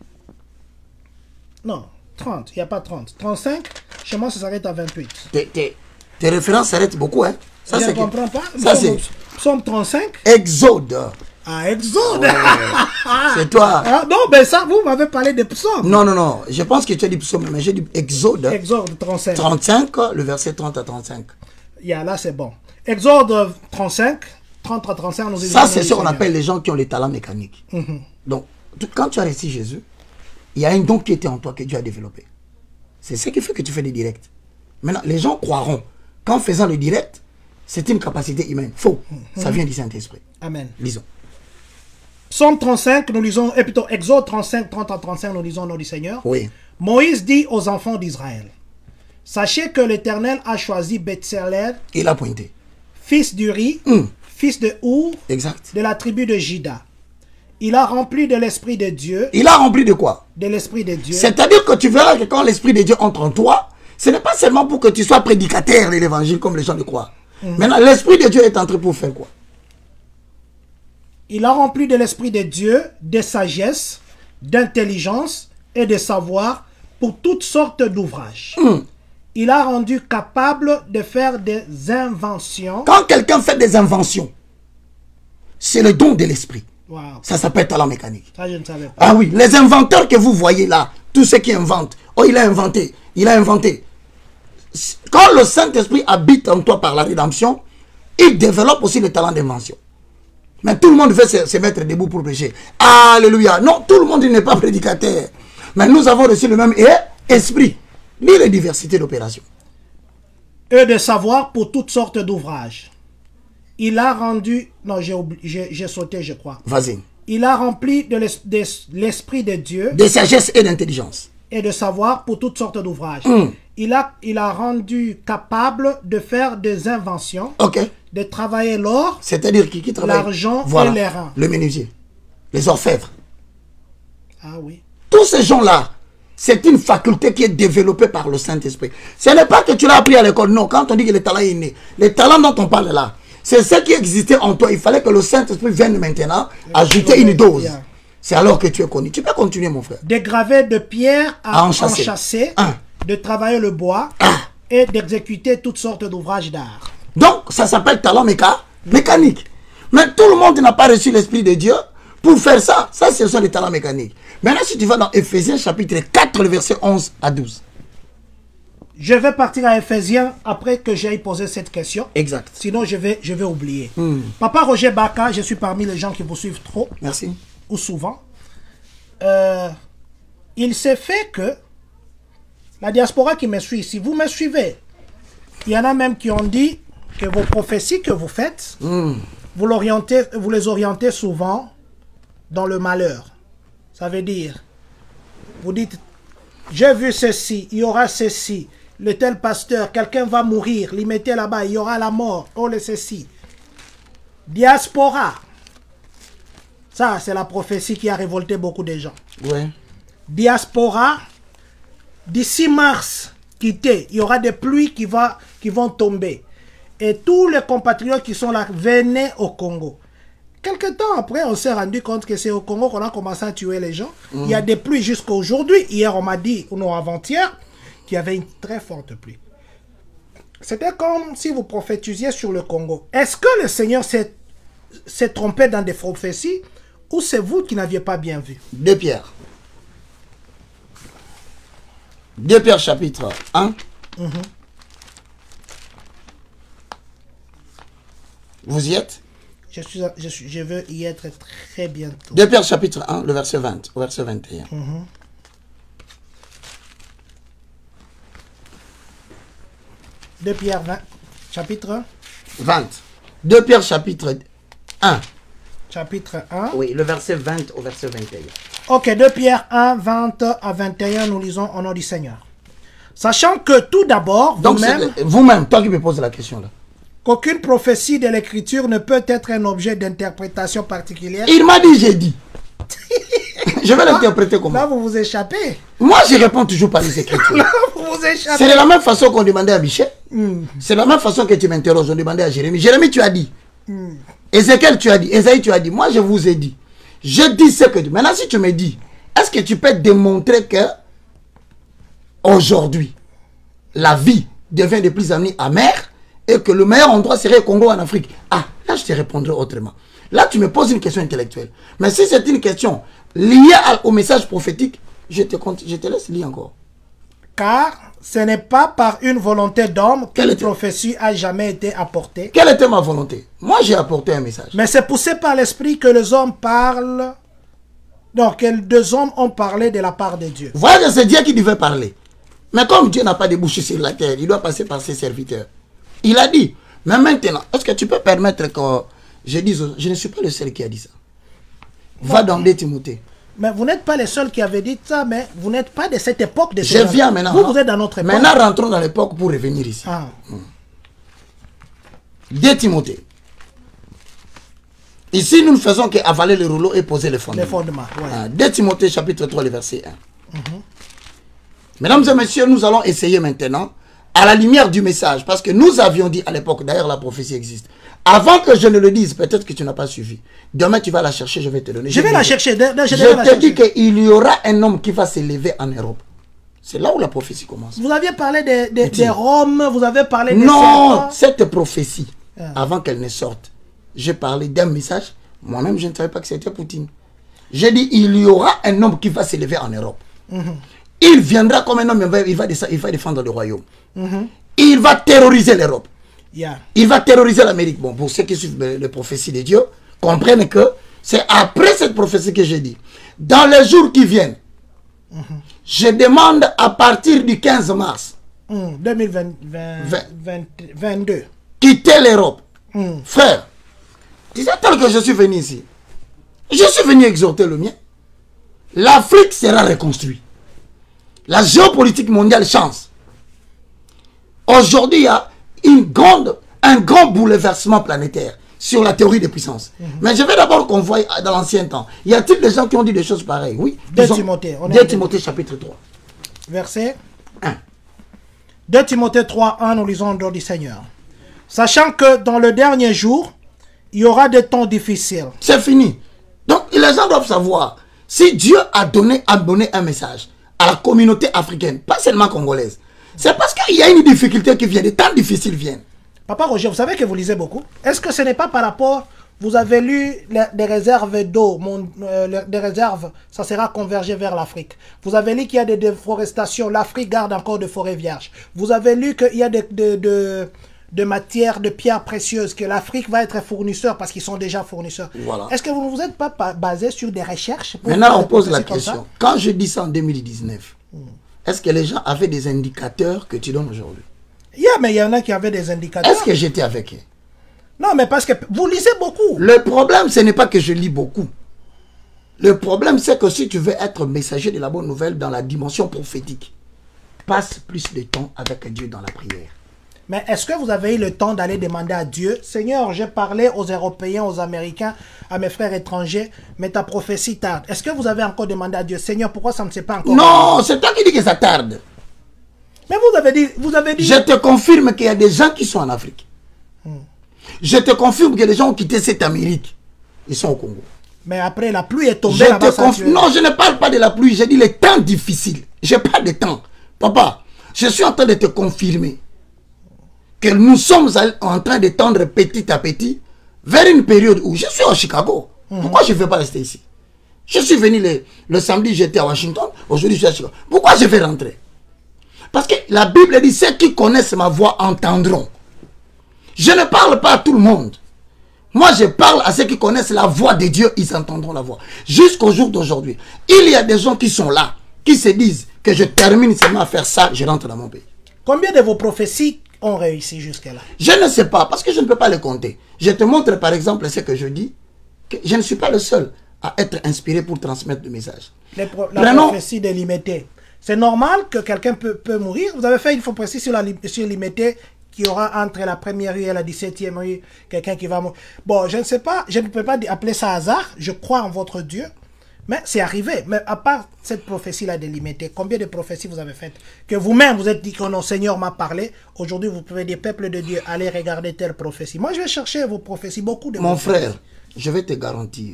Non, 30, il n'y a pas 30. 35, chez moi ça s'arrête à 28. Tes références s'arrêtent beaucoup, hein. Ça, Je ne c'est comprends pas. Ça, c'est Psaume 35. Exode. Ah, Exode. C'est toi. Ah, non, mais ça, vous m'avez parlé de psaumes. Non, non, non. Je pense que tu as dit psaume, mais j'ai dit Exode. Exode 35. 35, le verset 30 à 35. Là, c'est bon. Exode 35, 30 à 35. Nous Ça, c'est ce qu'on appelle les gens qui ont les talents mécaniques. Donc, quand tu as reçu Jésus, il y a un don qui était en toi que Dieu a développé. C'est ce qui fait que tu fais des directs. Maintenant, les gens croiront qu'en faisant le direct, c'est une capacité humaine. Faux. Ça vient du Saint-Esprit. Amen. Lisons. Psaume 35, nous lisons, et plutôt Exode 35, 30 à 35, nous lisons au nom du Seigneur. Oui. Moïse dit aux enfants d'Israël, sachez que l'Éternel a choisi Bethsalel, Il a pointé. fils d'Uri, fils de Our, Exact. de la tribu de Juda. Il a rempli de l'Esprit de Dieu. Il a rempli de quoi? De l'Esprit de Dieu. C'est-à-dire que tu verras que quand l'Esprit de Dieu entre en toi, ce n'est pas seulement pour que tu sois prédicateur de l'évangile comme les gens le croient. Maintenant, l'Esprit de Dieu est entré pour faire quoi? Il a rempli de l'Esprit de Dieu, de sagesse, d'intelligence et de savoir pour toutes sortes d'ouvrages. Il a rendu capable de faire des inventions. Quand quelqu'un fait des inventions, c'est le don de l'Esprit. Wow. Ça s'appelle talent mécanique. Ça, je ne savais pas. Ah oui, les inventeurs que vous voyez là, tous ceux qui inventent, oh, il a inventé, il a inventé. Quand le Saint-Esprit habite en toi par la rédemption, il développe aussi le talent d'invention. Mais tout le monde veut se mettre debout pour prêcher. Alléluia. Non, tout le monde n'est pas prédicateur. Mais nous avons reçu le même esprit. Ni les diversités d'opérations. Et de savoir pour toutes sortes d'ouvrages. Il a rendu... Non, j'ai sauté, je crois. Vas-y. Il a rempli de l'Esprit de Dieu. De sagesse et d'intelligence. Et de savoir pour toutes sortes d'ouvrages. Il a rendu capable de faire des inventions. Ok. De travailler l'or. C'est-à-dire qui travaille? L'argent voilà. et les reins. Le menuisier. Les orfèvres. Ah oui. Tous ces gens-là, c'est une faculté qui est développée par le Saint-Esprit. Ce n'est pas que tu l'as appris à l'école. Non, quand on dit que le talent est né, le talent dont on parle là, c'est ce qui existait en toi. Il fallait que le Saint-Esprit vienne maintenant ajouter une dose. C'est alors que tu es connu. Tu peux continuer, mon frère. De graver de pierre à enchasser, de travailler le bois et d'exécuter toutes sortes d'ouvrages d'art. Donc, ça s'appelle talent mécanique. Mais tout le monde n'a pas reçu l'Esprit de Dieu pour faire ça. Ça, ce sont les talents mécaniques. Maintenant, si tu vas dans Éphésiens chapitre 4, le verset 11 à 12. Je vais partir à Éphésiens après que j'aille poser cette question. Exact. Sinon, je vais oublier. Papa Roger Baka, je suis parmi les gens qui vous suivent trop. Merci. Ou souvent. Il s'est fait que la diaspora qui me suit, si vous me suivez, il y en a même qui ont dit que vos prophéties que vous faites, vous les orientez souvent dans le malheur. Ça veut dire, vous dites, j'ai vu ceci, il y aura ceci, le tel pasteur, quelqu'un va mourir, l'y mettez là-bas, il y aura la mort, oh le ceci. Diaspora. Ça, c'est la prophétie qui a révolté beaucoup de gens. Ouais. Diaspora, d'ici mars, quittez, il y aura des pluies qui vont tomber. Et tous les compatriotes qui sont là, venez au Congo. Quelque temps après, on s'est rendu compte que c'est au Congo qu'on a commencé à tuer les gens. Il y a des pluies jusqu'à aujourd'hui. Hier, on m'a dit, ou non, avant-hier, qu'il y avait une très forte pluie. C'était comme si vous prophétisiez sur le Congo. Est-ce que le Seigneur s'est trompé dans des prophéties ou c'est vous qui n'aviez pas bien vu? 2 Pierre. 2 Pierre chapitre 1. Vous y êtes? Je veux y être très bientôt. 2 Pierre chapitre 1, le verset 20 au verset 21. 2 Pierre 20, chapitre 20. 2 Pierre chapitre 1. Chapitre 1. Oui, le verset 20 au verset 21. Ok, 2 Pierre 1, 20 à 21, nous lisons au nom du Seigneur. Sachant que tout d'abord, vous-même, toi qui me poses la question là. Qu'aucune prophétie de l'écriture ne peut être un objet d'interprétation particulière. Il m'a dit, j'ai dit. Je vais l'interpréter comment? Là, vous vous échappez. Moi, je réponds toujours par les écritures. Là, vous vous échappez. C'est de la même façon qu'on demandait à Michel. C'est de la même façon que tu m'interroges. On demandait à Jérémie. Jérémie, tu as dit. Ézéchiel, tu as dit. Esaïe, tu as dit. Moi, je vous ai dit. Je dis ce que tu... Maintenant, si tu me dis, est-ce que tu peux démontrer que aujourd'hui, la vie devient de plus en plus amère et que le meilleur endroit serait le Congo en Afrique? Ah, là, je te répondrai autrement. Là, tu me poses une question intellectuelle. Mais si c'est une question liée au message prophétique, je te laisse lire encore. Car ce n'est pas par une volonté d'homme qu'une prophétie a jamais été apportée. Quelle était ma volonté? Moi, j'ai apporté un message. Mais c'est poussé par l'esprit que les hommes parlent. Donc, que deux hommes ont parlé de la part de Dieu. Voilà, c'est Dieu qui devait parler. Mais comme Dieu n'a pas débouché sur la terre, il doit passer par ses serviteurs. Il a dit, mais maintenant, est-ce que tu peux permettre que je dise, je ne suis pas le seul qui a dit ça. Va dans 2 Timothée. Mais vous n'êtes pas les seuls qui avaient dit ça, mais vous n'êtes pas de cette époque. Je viens maintenant. Vous êtes dans notre époque. Maintenant, rentrons dans l'époque pour revenir ici. 2 Timothée. Ici, nous ne faisons qu'avaler le rouleau et poser les fondements. Les fondements, ouais. 2 Timothée, chapitre 3, le verset 1. Mesdames et messieurs, nous allons essayer maintenant, à la lumière du message, parce que nous avions dit à l'époque, d'ailleurs la prophétie existe. Avant que je ne le dise, peut-être que tu n'as pas suivi. Demain, tu vas la chercher, je vais te donner. Je vais la chercher. Je te dis qu'il y aura un homme qui va s'élever en Europe. C'est là où la prophétie commence. Vous aviez parlé des Roms, vous avez parlé des non, cette prophétie, avant qu'elle ne sorte, j'ai parlé d'un message. Moi-même, je ne savais pas que c'était Poutine. J'ai dit, il y aura un homme qui va s'élever en Europe. Il viendra comme un homme, il va défendre le royaume. Il va terroriser l'Europe. Il va terroriser l'Amérique. Bon, pour ceux qui suivent les prophéties de Dieu, comprennent que c'est après cette prophétie que j'ai dit. Dans les jours qui viennent, je demande à partir du 15 mars 2022, quitter l'Europe. Frère, tu sais tel que je suis venu ici. Je suis venu exhorter le mien. L'Afrique sera reconstruite. La géopolitique mondiale change. Aujourd'hui, il y a un grand bouleversement planétaire sur la théorie des puissances. Mais je vais d'abord qu'on voie dans l'ancien temps. Y a-t-il des gens qui ont dit des choses pareilles? Oui. 2 Timothée. 2 Timothée chapitre 3. Verset 1. 2 Timothée 3, 1, nous lisons au nom du Seigneur. Sachant que dans le dernier jour, il y aura des temps difficiles. C'est fini. Donc les gens doivent savoir, si Dieu a donné un message à la communauté africaine, pas seulement congolaise, c'est parce qu'il y a une difficulté qui vient, des temps difficiles viennent. Papa Roger, vous savez que vous lisez beaucoup. Est-ce que ce n'est pas par rapport, vous avez lu des réserves d'eau, des réserves, ça sera convergé vers l'Afrique. Vous avez lu qu'il y a des déforestations, l'Afrique garde encore des forêts vierges. Vous avez lu qu'il y a de matières, de pierres précieuses, que l'Afrique va être fournisseur parce qu'ils sont déjà fournisseurs. Voilà. Est-ce que vous ne vous êtes pas basé sur des recherches? Maintenant, on pose la question. Quand je dis ça en 2019, est-ce que les gens avaient des indicateurs que tu donnes aujourd'hui? Mais il y en a qui avaient des indicateurs. Est-ce que j'étais avec eux? Non, mais parce que vous lisez beaucoup. Le problème, ce n'est pas que je lis beaucoup. Le problème, c'est que si tu veux être messager de la bonne nouvelle dans la dimension prophétique, passe plus de temps avec Dieu dans la prière. Mais est-ce que vous avez eu le temps d'aller demander à Dieu, Seigneur, j'ai parlé aux Européens, aux Américains, à mes frères étrangers, mais ta prophétie tarde. Est-ce que vous avez encore demandé à Dieu, Seigneur, pourquoi ça ne s'est pas encore... Non, c'est toi qui dis que ça tarde. Mais vous avez dit... Je te confirme qu'il y a des gens qui sont en Afrique. Je te confirme que les gens ont quitté cette Amérique. Ils sont au Congo. Mais après, la pluie est tombée là-bas. Non, je ne parle pas de la pluie. J'ai dit les temps difficiles. Je n'ai pas de temps. Papa, je suis en train de te confirmer que nous sommes en train de tendre petit à petit vers une période où je suis à Chicago. Pourquoi je ne vais pas rester ici? Je suis venu le samedi, j'étais à Washington. Aujourd'hui, je suis à Chicago. Pourquoi je vais rentrer? Parce que la Bible dit, ceux qui connaissent ma voix entendront. Je ne parle pas à tout le monde. Moi, je parle à ceux qui connaissent la voix de Dieu, ils entendront la voix. Jusqu'au jour d'aujourd'hui, il y a des gens qui sont là, qui se disent que je termine seulement à faire ça, je rentre dans mon pays. Combien de vos prophéties ont réussi jusque-là? Je ne sais pas, parce que je ne peux pas les compter. Je te montre par exemple ce que je dis, que je ne suis pas le seul à être inspiré pour transmettre le message. La prophétie de Limité. C'est normal que quelqu'un peut mourir. Vous avez fait une prophétie sur Limité, qui aura entre la première rue et la 17e rue quelqu'un qui va mourir. Bon, je ne sais pas, je ne peux pas appeler ça hasard. Je crois en votre Dieu. Mais c'est arrivé. Mais à part cette prophétie-là délimitée, combien de prophéties vous avez faites? Que vous-même, vous êtes dit que non, Seigneur m'a parlé. Aujourd'hui, vous pouvez dire, peuple de Dieu, allez regarder telle prophétie. Moi, je vais chercher vos prophéties, beaucoup de Mon frère, je vais te garantir,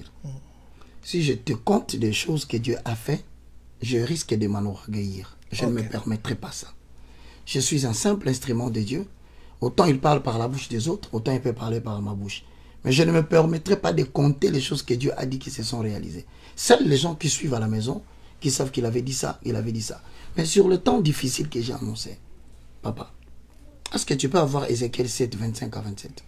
si je te compte des choses que Dieu a fait, je risque de m'enorgueillir. Je ne me permettrai pas ça. Je suis un simple instrument de Dieu. Autant il parle par la bouche des autres, autant il peut parler par ma bouche. Mais je ne me permettrai pas de compter les choses que Dieu a dit qui se sont réalisées. Seuls les gens qui suivent à la maison, qui savent qu'il avait dit ça, il avait dit ça. Mais sur le temps difficile que j'ai annoncé, papa, est-ce que tu peux avoir Ézéchiel 7, 25 à 27?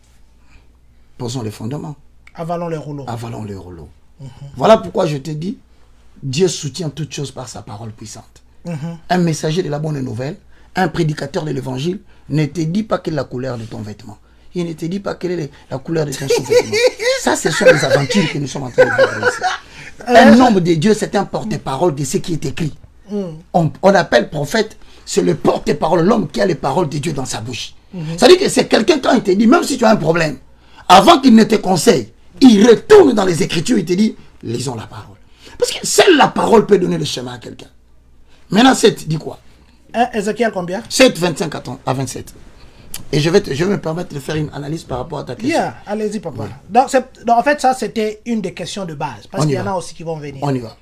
Posons les fondements. Avalons les rouleaux. Avalons les rouleaux. Voilà pourquoi je te dis, Dieu soutient toutes choses par sa parole puissante. Un messager de la bonne nouvelle, un prédicateur de l'évangile, ne te dit pas quelle est la couleur de ton vêtement. Il ne te dit pas quelle est la couleur de ton sous-vêtement. Ça, ce sont les aventures que nous sommes en train de vivre ici. Un homme de Dieu, c'est un porte-parole de ce qui est écrit. On appelle prophète, c'est le porte-parole, l'homme qui a les paroles de Dieu dans sa bouche. C'est-à-dire que c'est quelqu'un, quand il te dit, même si tu as un problème, avant qu'il ne te conseille, il retourne dans les Écritures et te dit, lisons la parole. Parce que seule la parole peut donner le chemin à quelqu'un. Maintenant, 7 dit quoi? Ézéchiel combien? 7, 25 à 27. Et je vais me permettre de faire une analyse par rapport à ta question. Yeah, allez-y, papa. Ouais. Donc, en fait, ça, c'était une des questions de base. Parce qu'il y en a aussi qui vont venir. On y va.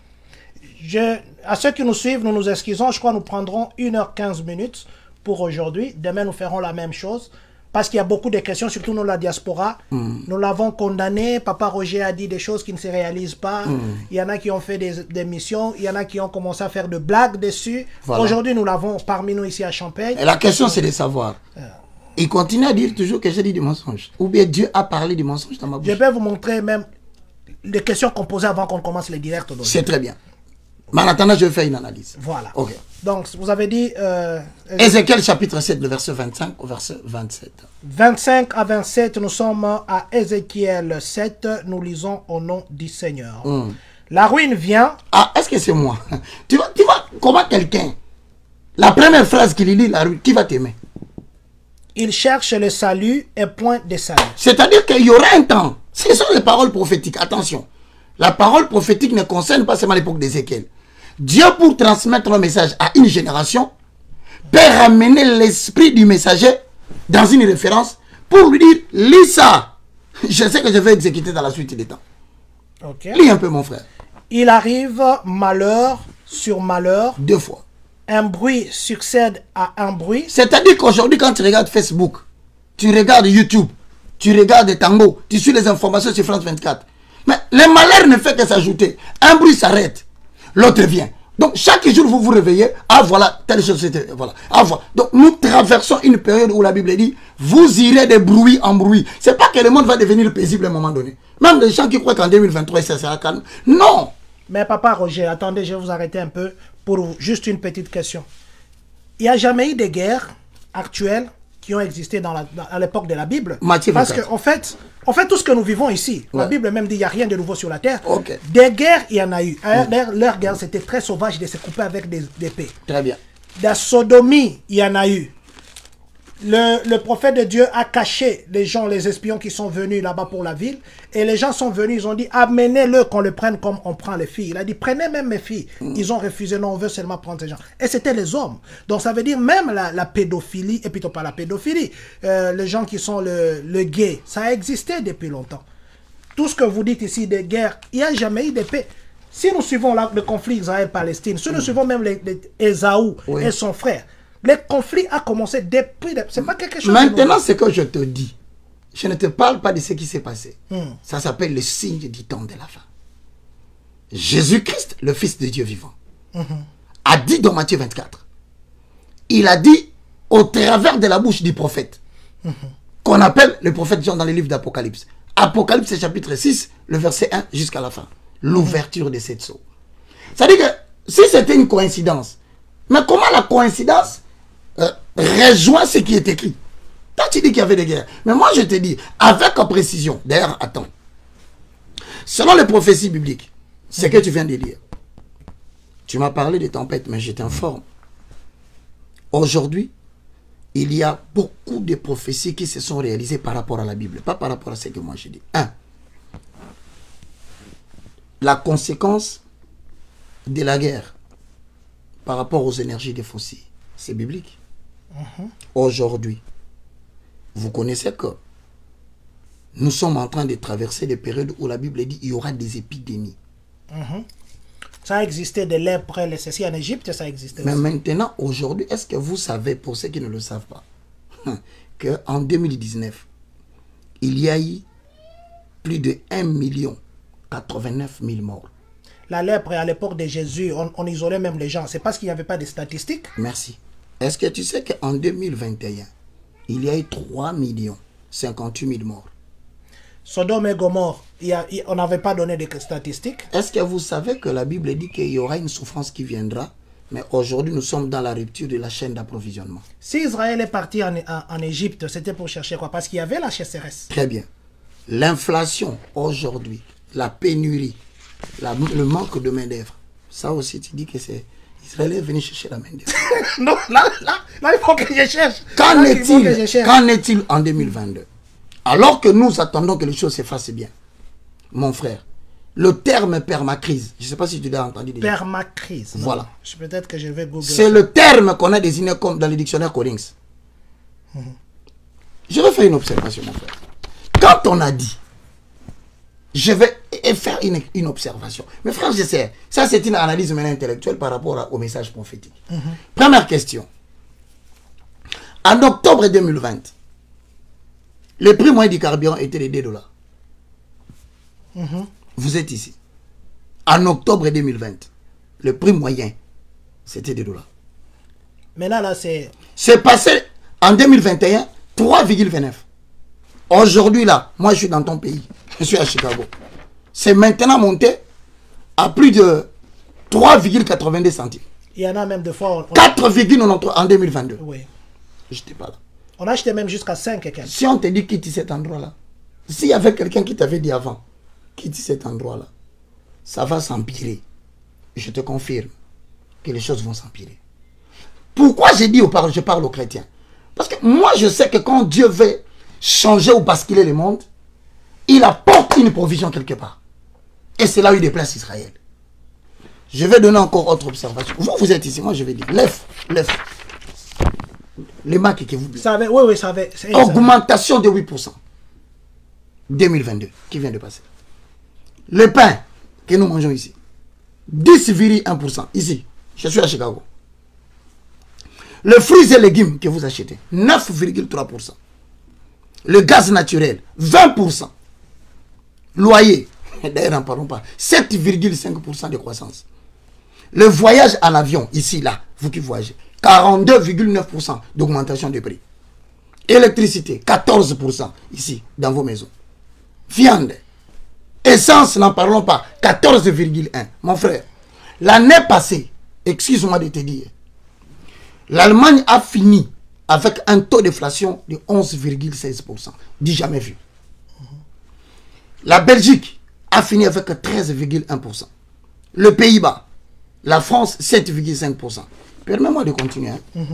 À ceux qui nous suivent, nous nous excusons. Je crois que nous prendrons 1h15 pour aujourd'hui. Demain, nous ferons la même chose. Parce qu'il y a beaucoup de questions, surtout nous, la diaspora. Nous l'avons condamné. Papa Roger a dit des choses qui ne se réalisent pas. Il y en a qui ont fait des missions. Il y en a qui ont commencé à faire de blagues dessus. Voilà. Aujourd'hui, nous l'avons parmi nous ici à Champagne. Et la question, c'est de savoir. Il continue à dire toujours que j'ai dit du mensonge. Ou bien Dieu a parlé du mensonge dans ma bouche. Je vais vous montrer même les questions qu'on posait avant qu'on commence les directs. C'est très bien. Mais en attendant, je vais faire une analyse. Voilà. Ok. Donc, vous avez dit... Ézéchiel chapitre 7, le verset 25 au verset 27. 25 à 27, nous sommes à Ézéchiel 7. Nous lisons au nom du Seigneur. La ruine vient... Ah, est-ce que c'est moi? Tu vois comment quelqu'un... La première phrase qu'il lit, la ruine, qui va t'aimer? Il cherche le salut et point de salut. C'est-à-dire qu'il y aura un temps. Ce sont les paroles prophétiques. Attention. La parole prophétique ne concerne pas seulement l'époque d'Ézéchiel. Dieu, pour transmettre un message à une génération, peut ramener l'esprit du messager dans une référence pour lui dire, lis ça. Je sais que je vais exécuter dans la suite des temps. Okay. Lis un peu, mon frère. Il arrive malheur sur malheur. 2 fois. Un bruit succède à un bruit. C'est-à-dire qu'aujourd'hui, quand tu regardes Facebook, tu regardes YouTube, tu regardes Tango, tu suis les informations sur France 24. Mais le malheur ne fait que s'ajouter. Un bruit s'arrête, l'autre vient. Donc chaque jour, vous vous réveillez, ah voilà, telle chose, voilà. Ah, voilà. Donc nous traversons une période où la Bible dit, vous irez de bruit en bruit. C'est pas que le monde va devenir paisible à un moment donné. Même les gens qui croient qu'en 2023, ça sera calme. Non. Mais papa Roger, attendez, je vais vous arrêter un peu pour juste une petite question. Il n'y a jamais eu de guerres actuelles qui ont existé à l'époque de la Bible. Parce qu'en fait, tout ce que nous vivons ici, la Bible même dit qu'il n'y a rien de nouveau sur la terre. Des guerres, il y en a eu. Leur guerre, c'était très sauvage de se couper avec des épées. Très bien. La sodomie, il y en a eu. Le prophète de Dieu a caché les gens, les espions qui sont venus là-bas pour la ville. Et les gens sont venus, ils ont dit, amenez-le qu'on le prenne comme on prend les filles. Il a dit, prenez même mes filles. Ils ont refusé, non, on veut seulement prendre ces gens. Et c'était les hommes. Donc ça veut dire même la pédophilie, et plutôt pas la pédophilie, les gens qui sont le gay, ça a existé depuis longtemps. Tout ce que vous dites ici des guerres, il n'y a jamais eu de paix. Si nous suivons le conflit Israël-Palestine, si nous suivons même Ésaü et son frère, le conflit a commencé depuis... C'est pas quelque chose... Maintenant, ce que je te dis, je ne te parle pas de ce qui s'est passé. Ça s'appelle le signe du temps de la fin. Jésus-Christ, le Fils de Dieu vivant, a dit dans Matthieu 24, il a dit au travers de la bouche du prophète, qu'on appelle le prophète Jean dans les livres d'Apocalypse, Apocalypse chapitre 6, le verset 1 jusqu'à la fin. L'ouverture de cette sceaux. C'est-à-dire que si c'était une coïncidence, mais comment la coïncidence rejoint ce qui est écrit? Toi, tu dis qu'il y avait des guerres. Mais moi, je te dis, avec précision, d'ailleurs, attends. Selon les prophéties bibliques, ce que tu viens de dire, tu m'as parlé des tempêtes, mais je t'informe. Aujourd'hui, il y a beaucoup de prophéties qui se sont réalisées par rapport à la Bible, pas par rapport à ce que moi je dis. 1. La conséquence de la guerre par rapport aux énergies des fossiles, c'est biblique. Aujourd'hui, vous connaissez que nous sommes en train de traverser des périodes où la Bible dit qu'il y aura des épidémies. Ça existait de lèpre, les ceci en Égypte, ça existait. Mais aussi. maintenant, aujourd'hui, est-ce que vous savez, pour ceux qui ne le savent pas, qu'en 2019, il y a eu plus de 1 89 000 morts. La lèpre, à l'époque de Jésus, on isolait même les gens. C'est parce qu'il n'y avait pas de statistiques. Merci. Est-ce que tu sais qu'en 2021, il y a eu 3 58 000 morts? Sodome et Gomorre, on n'avait pas donné de statistiques. Est-ce que vous savez que la Bible dit qu'il y aura une souffrance qui viendra, mais aujourd'hui nous sommes dans la rupture de la chaîne d'approvisionnement? Si Israël est parti en Égypte, c'était pour chercher quoi? Parce qu'il y avait la sécheresse. Très bien. L'inflation aujourd'hui, la pénurie, le manque de main-d'œuvre, ça aussi tu dis que c'est Israël est venu chercher la main-d'œuvre. Non, là, il faut que je cherche. Qu'en est-il en 2022? Alors que nous attendons que les choses se fassent bien, mon frère, le terme permacrise, je ne sais pas si tu l'as entendu déjà. Permacrise. Voilà. Peut-être que je vais googler. C'est le terme qu'on a désigné comme dans le dictionnaire Collins. Je vais faire une observation, mon frère. Quand on a dit, je vais faire une observation. Mais frère, je sais, ça c'est une analyse maintenant intellectuelle par rapport au message prophétique. Première question. En octobre 2020, le prix moyen du carburant était de 2 dollars. Vous êtes ici. En octobre 2020, le prix moyen, c'était 2 dollars. Mais là, c'est... C'est passé en 2021, 3,29. Aujourd'hui, là, moi je suis dans ton pays. Je suis à Chicago. C'est maintenant monté à plus de 3,82 centimes. Il y en a même des fois... 4,93 en 2022. Oui. Je n'étais pas là. On achetait même jusqu'à 5 et quelques. Si on te dit quitte cet endroit-là, s'il y avait quelqu'un qui t'avait dit avant, quitte cet endroit-là, ça va s'empirer. Je te confirme que les choses vont s'empirer. Pourquoi j'ai dit je parle aux chrétiens? Parce que moi je sais que quand Dieu veut changer ou basculer le monde, il apporte une provision quelque part. Et c'est là où il déplace Israël. Je vais donner encore autre observation. Vous êtes ici, moi je vais dire, lève. Les marques que vous... Oui, ça avait... Augmentation de 8%. 2022, qui vient de passer. Le pain que nous mangeons ici, 10,1%. Ici, je suis à Chicago. Le fruits et légumes que vous achetez, 9,3%. Le gaz naturel, 20%. Loyer, d'ailleurs n'en parlons pas, 7,5% de croissance. Le voyage en avion, ici, là, vous qui voyagez, 42,9% d'augmentation des prix. Électricité, 14% ici, dans vos maisons. Viande, essence, n'en parlons pas, 14,1%. Mon frère, l'année passée, excuse-moi de te dire, l'Allemagne a fini avec un taux d'inflation de 11,16%. Dis jamais vu. La Belgique a fini avec 13,1%. Le Pays-Bas, la France, 7,5%. Permets-moi de continuer.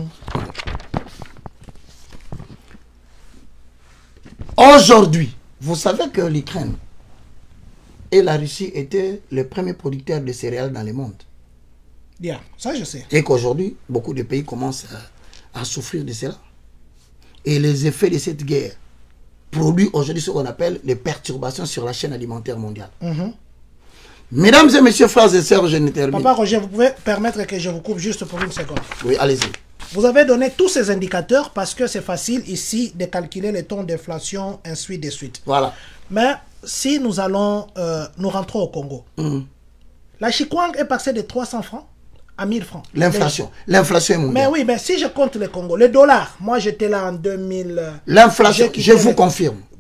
Aujourd'hui, vous savez que l'Ukraine et la Russie étaient les premiers producteurs de céréales dans le monde. Bien, ça je sais. Et qu'aujourd'hui, beaucoup de pays commencent à souffrir de cela. Et les effets de cette guerre produisent aujourd'hui ce qu'on appelle les perturbations sur la chaîne alimentaire mondiale. Mesdames et messieurs, frères et sœurs, je ne termine. Papa Roger, vous pouvez permettre que je vous coupe juste pour une seconde? Oui, allez-y. Vous avez donné tous ces indicateurs parce que c'est facile ici de calculer les taux d'inflation, ainsi de suite. Voilà. Mais si nous allons, nous rentrons au Congo, la chikwang est passée de 300 francs à 1000 francs. L'inflation. L'inflation est mondiale. Mais oui, mais si je compte le Congo, le dollar, moi j'étais là en 2000... L'inflation, je vous confirme.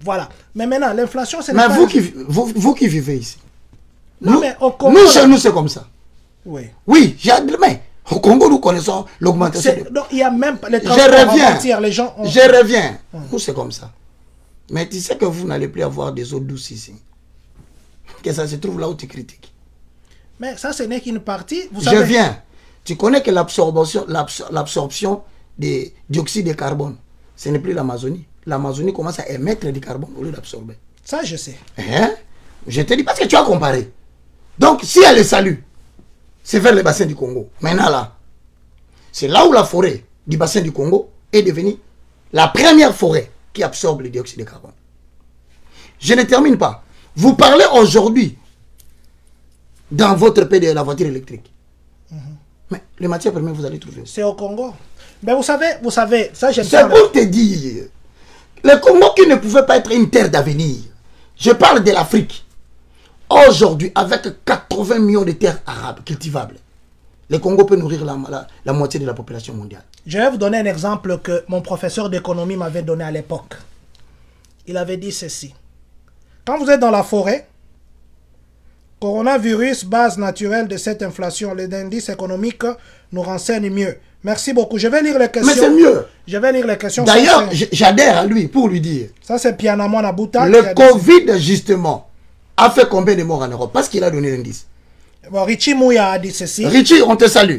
Voilà. Mais maintenant, l'inflation, c'est... Mais vous qui vivez ici. Non, mais au Congo... Nous, chez nous, c'est comme ça. Oui. Oui, mais au Congo, nous connaissons l'augmentation. Donc, il y a même les transports les gens ont... Je reviens. Nous, c'est comme ça. Mais tu sais que vous n'allez plus avoir des eaux douces ici. Que ça se trouve là où tu critiques. Mais ça, ce n'est qu'une partie. Vous savez... Je viens. Tu connais que l'absorption des dioxyde de carbone, ce n'est plus l'Amazonie. L'Amazonie commence à émettre du carbone au lieu d'absorber. Ça, je sais. Hein? Je te dis parce que tu as comparé. Donc, si elle le salue, c'est vers le bassin du Congo. Maintenant, là, c'est là où la forêt du bassin du Congo est devenue la première forêt qui absorbe le dioxyde de carbone. Je ne termine pas. Vous parlez aujourd'hui dans votre pays de la voiture électrique. Mais les matières premières, vous allez trouver. C'est au Congo. Mais vous savez, ça j'aime ça. C'est pour te dire, le Congo qui ne pouvait pas être une terre d'avenir. Je parle de l'Afrique. Aujourd'hui, avec 80 millions de terres arabes cultivables, le Congo peut nourrir la moitié de la population mondiale. Je vais vous donner un exemple que mon professeur d'économie m'avait donné à l'époque. Il avait dit ceci. Quand vous êtes dans la forêt, coronavirus, base naturelle de cette inflation, les indices économiques nous renseignent mieux. Merci beaucoup. Je vais lire les questions. Mais c'est mieux. Je vais lire les questions. D'ailleurs, j'adhère à lui pour lui dire. Ça, c'est Pianamon Nabuta. Le Covid, justement, a fait combien de morts en Europe? Parce qu'il a donné l'indice. Bon, Richie Mouya a dit ceci. Richie, on te salue.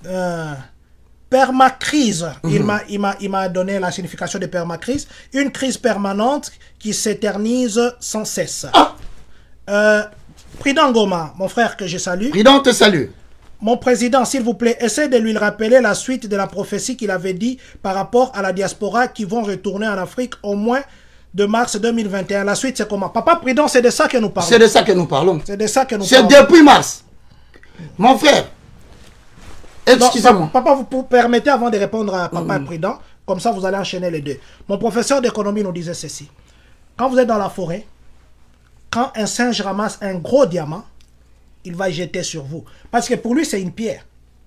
Permacrise. Il m'a donné la signification de permacrise. Une crise permanente qui s'éternise sans cesse. Prudent Goma, mon frère que je salue. Prudent te salue. Mon président, s'il vous plaît, essaie de lui rappeler la suite de la prophétie qu'il avait dit par rapport à la diaspora qui vont retourner en Afrique au moins de mars 2021. La suite, c'est comment? Papa Prudent, c'est de ça que nous parlons. C'est de ça que nous parlons. C'est de ça que nous parlons. C'est depuis mars. Mon frère, excusez-moi. Papa, vous permettez avant de répondre à Papa Prudent, comme ça vous allez enchaîner les deux. Mon professeur d'économie nous disait ceci. Quand vous êtes dans la forêt, quand un singe ramasse un gros diamant, il va jeter sur vous. Parce que pour lui, c'est une pierre.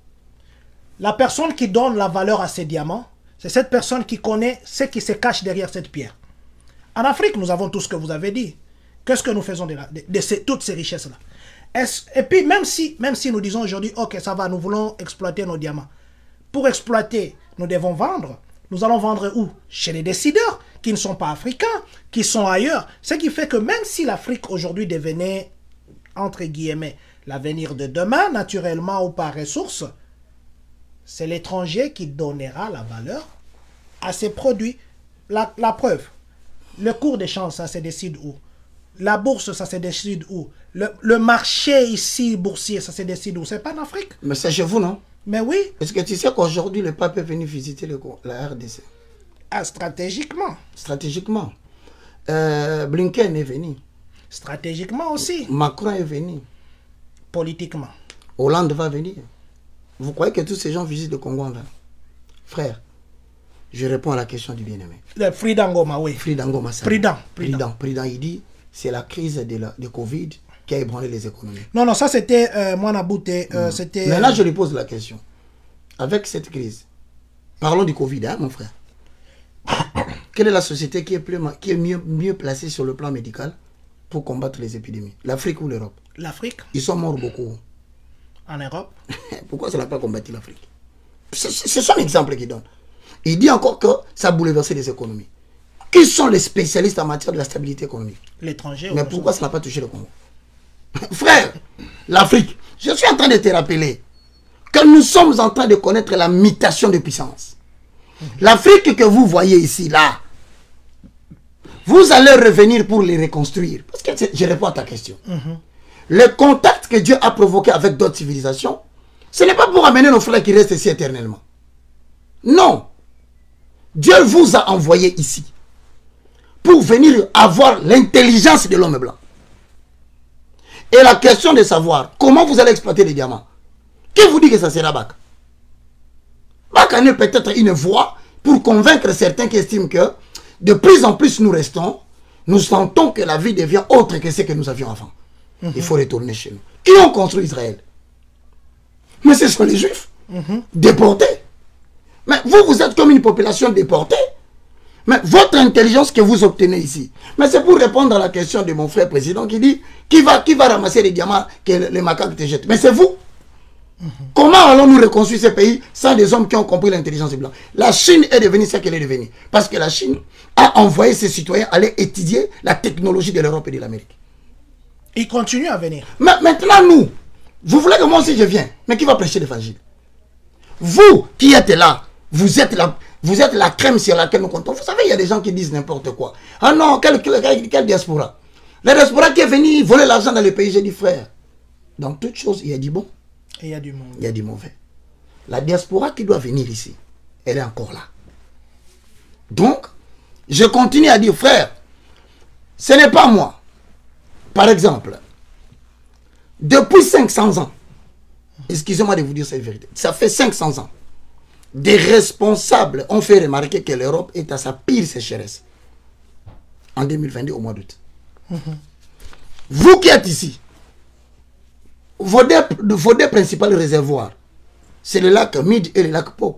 La personne qui donne la valeur à ces diamants, c'est cette personne qui connaît ce qui se cache derrière cette pierre. En Afrique, nous avons tout ce que vous avez dit. Qu'est-ce que nous faisons de toutes ces richesses-là? Et puis, même si nous disons aujourd'hui, ok, ça va, nous voulons exploiter nos diamants. Pour exploiter, nous devons vendre. Nous allons vendre où? Chez les décideurs, qui ne sont pas africains, qui sont ailleurs. Ce qui fait que même si l'Afrique aujourd'hui devenait, entre guillemets, l'avenir de demain, naturellement ou par ressources, c'est l'étranger qui donnera la valeur à ces produits. La preuve, le cours d'échange, ça se décide où? La bourse, ça se décide où? Le marché ici, boursier, ça se décide où? C'est pas en Afrique. Mais c'est chez vous, non? Mais oui. Est-ce que tu sais qu'aujourd'hui, le pape est venu visiter la RDC? Ah, stratégiquement. Stratégiquement. Blinken est venu. Stratégiquement aussi. Macron est venu. Politiquement. Hollande va venir. Vous croyez que tous ces gens visitent le Congo en vain? Frère, je réponds à la question du bien-aimé. Le Fridangoma, oui. Fridangoma, ça. Prudent, il dit, c'est la crise de Covid qui a ébranlé les économies. Non, ça c'était Mwanabouté. C'était. Mais là, je lui pose la question. Avec cette crise, parlons du Covid, hein, mon frère. Quelle est la société qui est mieux placée sur le plan médical pour combattre les épidémies? L'Afrique ou l'Europe? L'Afrique. Ils sont morts beaucoup. En Europe. Pourquoi ça n'a pas combattu l'Afrique? C'est son exemple qu'il donne. Il dit encore que ça a bouleversé les économies. Qui sont les spécialistes en matière de la stabilité économique? L'étranger. Mais pourquoi ça n'a pas touché le Congo? Frère, l'Afrique, je suis en train de te rappeler que nous sommes en train de connaître la mutation de puissance. L'Afrique que vous voyez ici, là, vous allez revenir pour les reconstruire. Parce que je réponds à ta question. Le contact que Dieu a provoqué avec d'autres civilisations, ce n'est pas pour amener nos frères qui restent ici éternellement. Non. Dieu vous a envoyé ici pour venir avoir l'intelligence de l'homme blanc. Et la question de savoir comment vous allez exploiter les diamants. Qui vous dit que ça sera BAC? BAC en est peut-être une voie pour convaincre certains qui estiment que de plus en plus nous restons, nous sentons que la vie devient autre que ce que nous avions avant. Il faut retourner chez nous. Qui ont construit Israël? Mais ce sont les Juifs, déportés. Mais vous êtes comme une population déportée. Mais votre intelligence que vous obtenez ici, mais c'est pour répondre à la question de mon frère président qui dit qui va ramasser les diamants que les macaques te jettent. Mais c'est vous. Comment allons-nous reconstruire ces pays sans des hommes qui ont compris l'intelligence des Blancs? La Chine est devenue ce qu'elle est devenue. Parce que la Chine a envoyé ses citoyens aller étudier la technologie de l'Europe et de l'Amérique. Ils continuent à venir. Mais maintenant, nous, vous voulez que moi aussi je vienne. Mais qui va prêcher l'évangile? Vous qui êtes là, vous êtes la crème sur laquelle nous comptons. Vous savez, il y a des gens qui disent n'importe quoi. Ah non, quelle diaspora? La diaspora qui est venue voler l'argent dans les pays, j'ai dit frère. Dans toute chose, il y a du bon. Et il y a du monde. Il y a du mauvais. La diaspora qui doit venir ici, elle est encore là. Donc, je continue à dire, frère, ce n'est pas moi. Par exemple, depuis 500 ans, excusez-moi de vous dire cette vérité, ça fait 500 ans, des responsables ont fait remarquer que l'Europe est à sa pire sécheresse. En 2022, au mois d'août. Vous qui êtes ici, vos deux principaux réservoirs, c'est le lac Meade et le lac Po.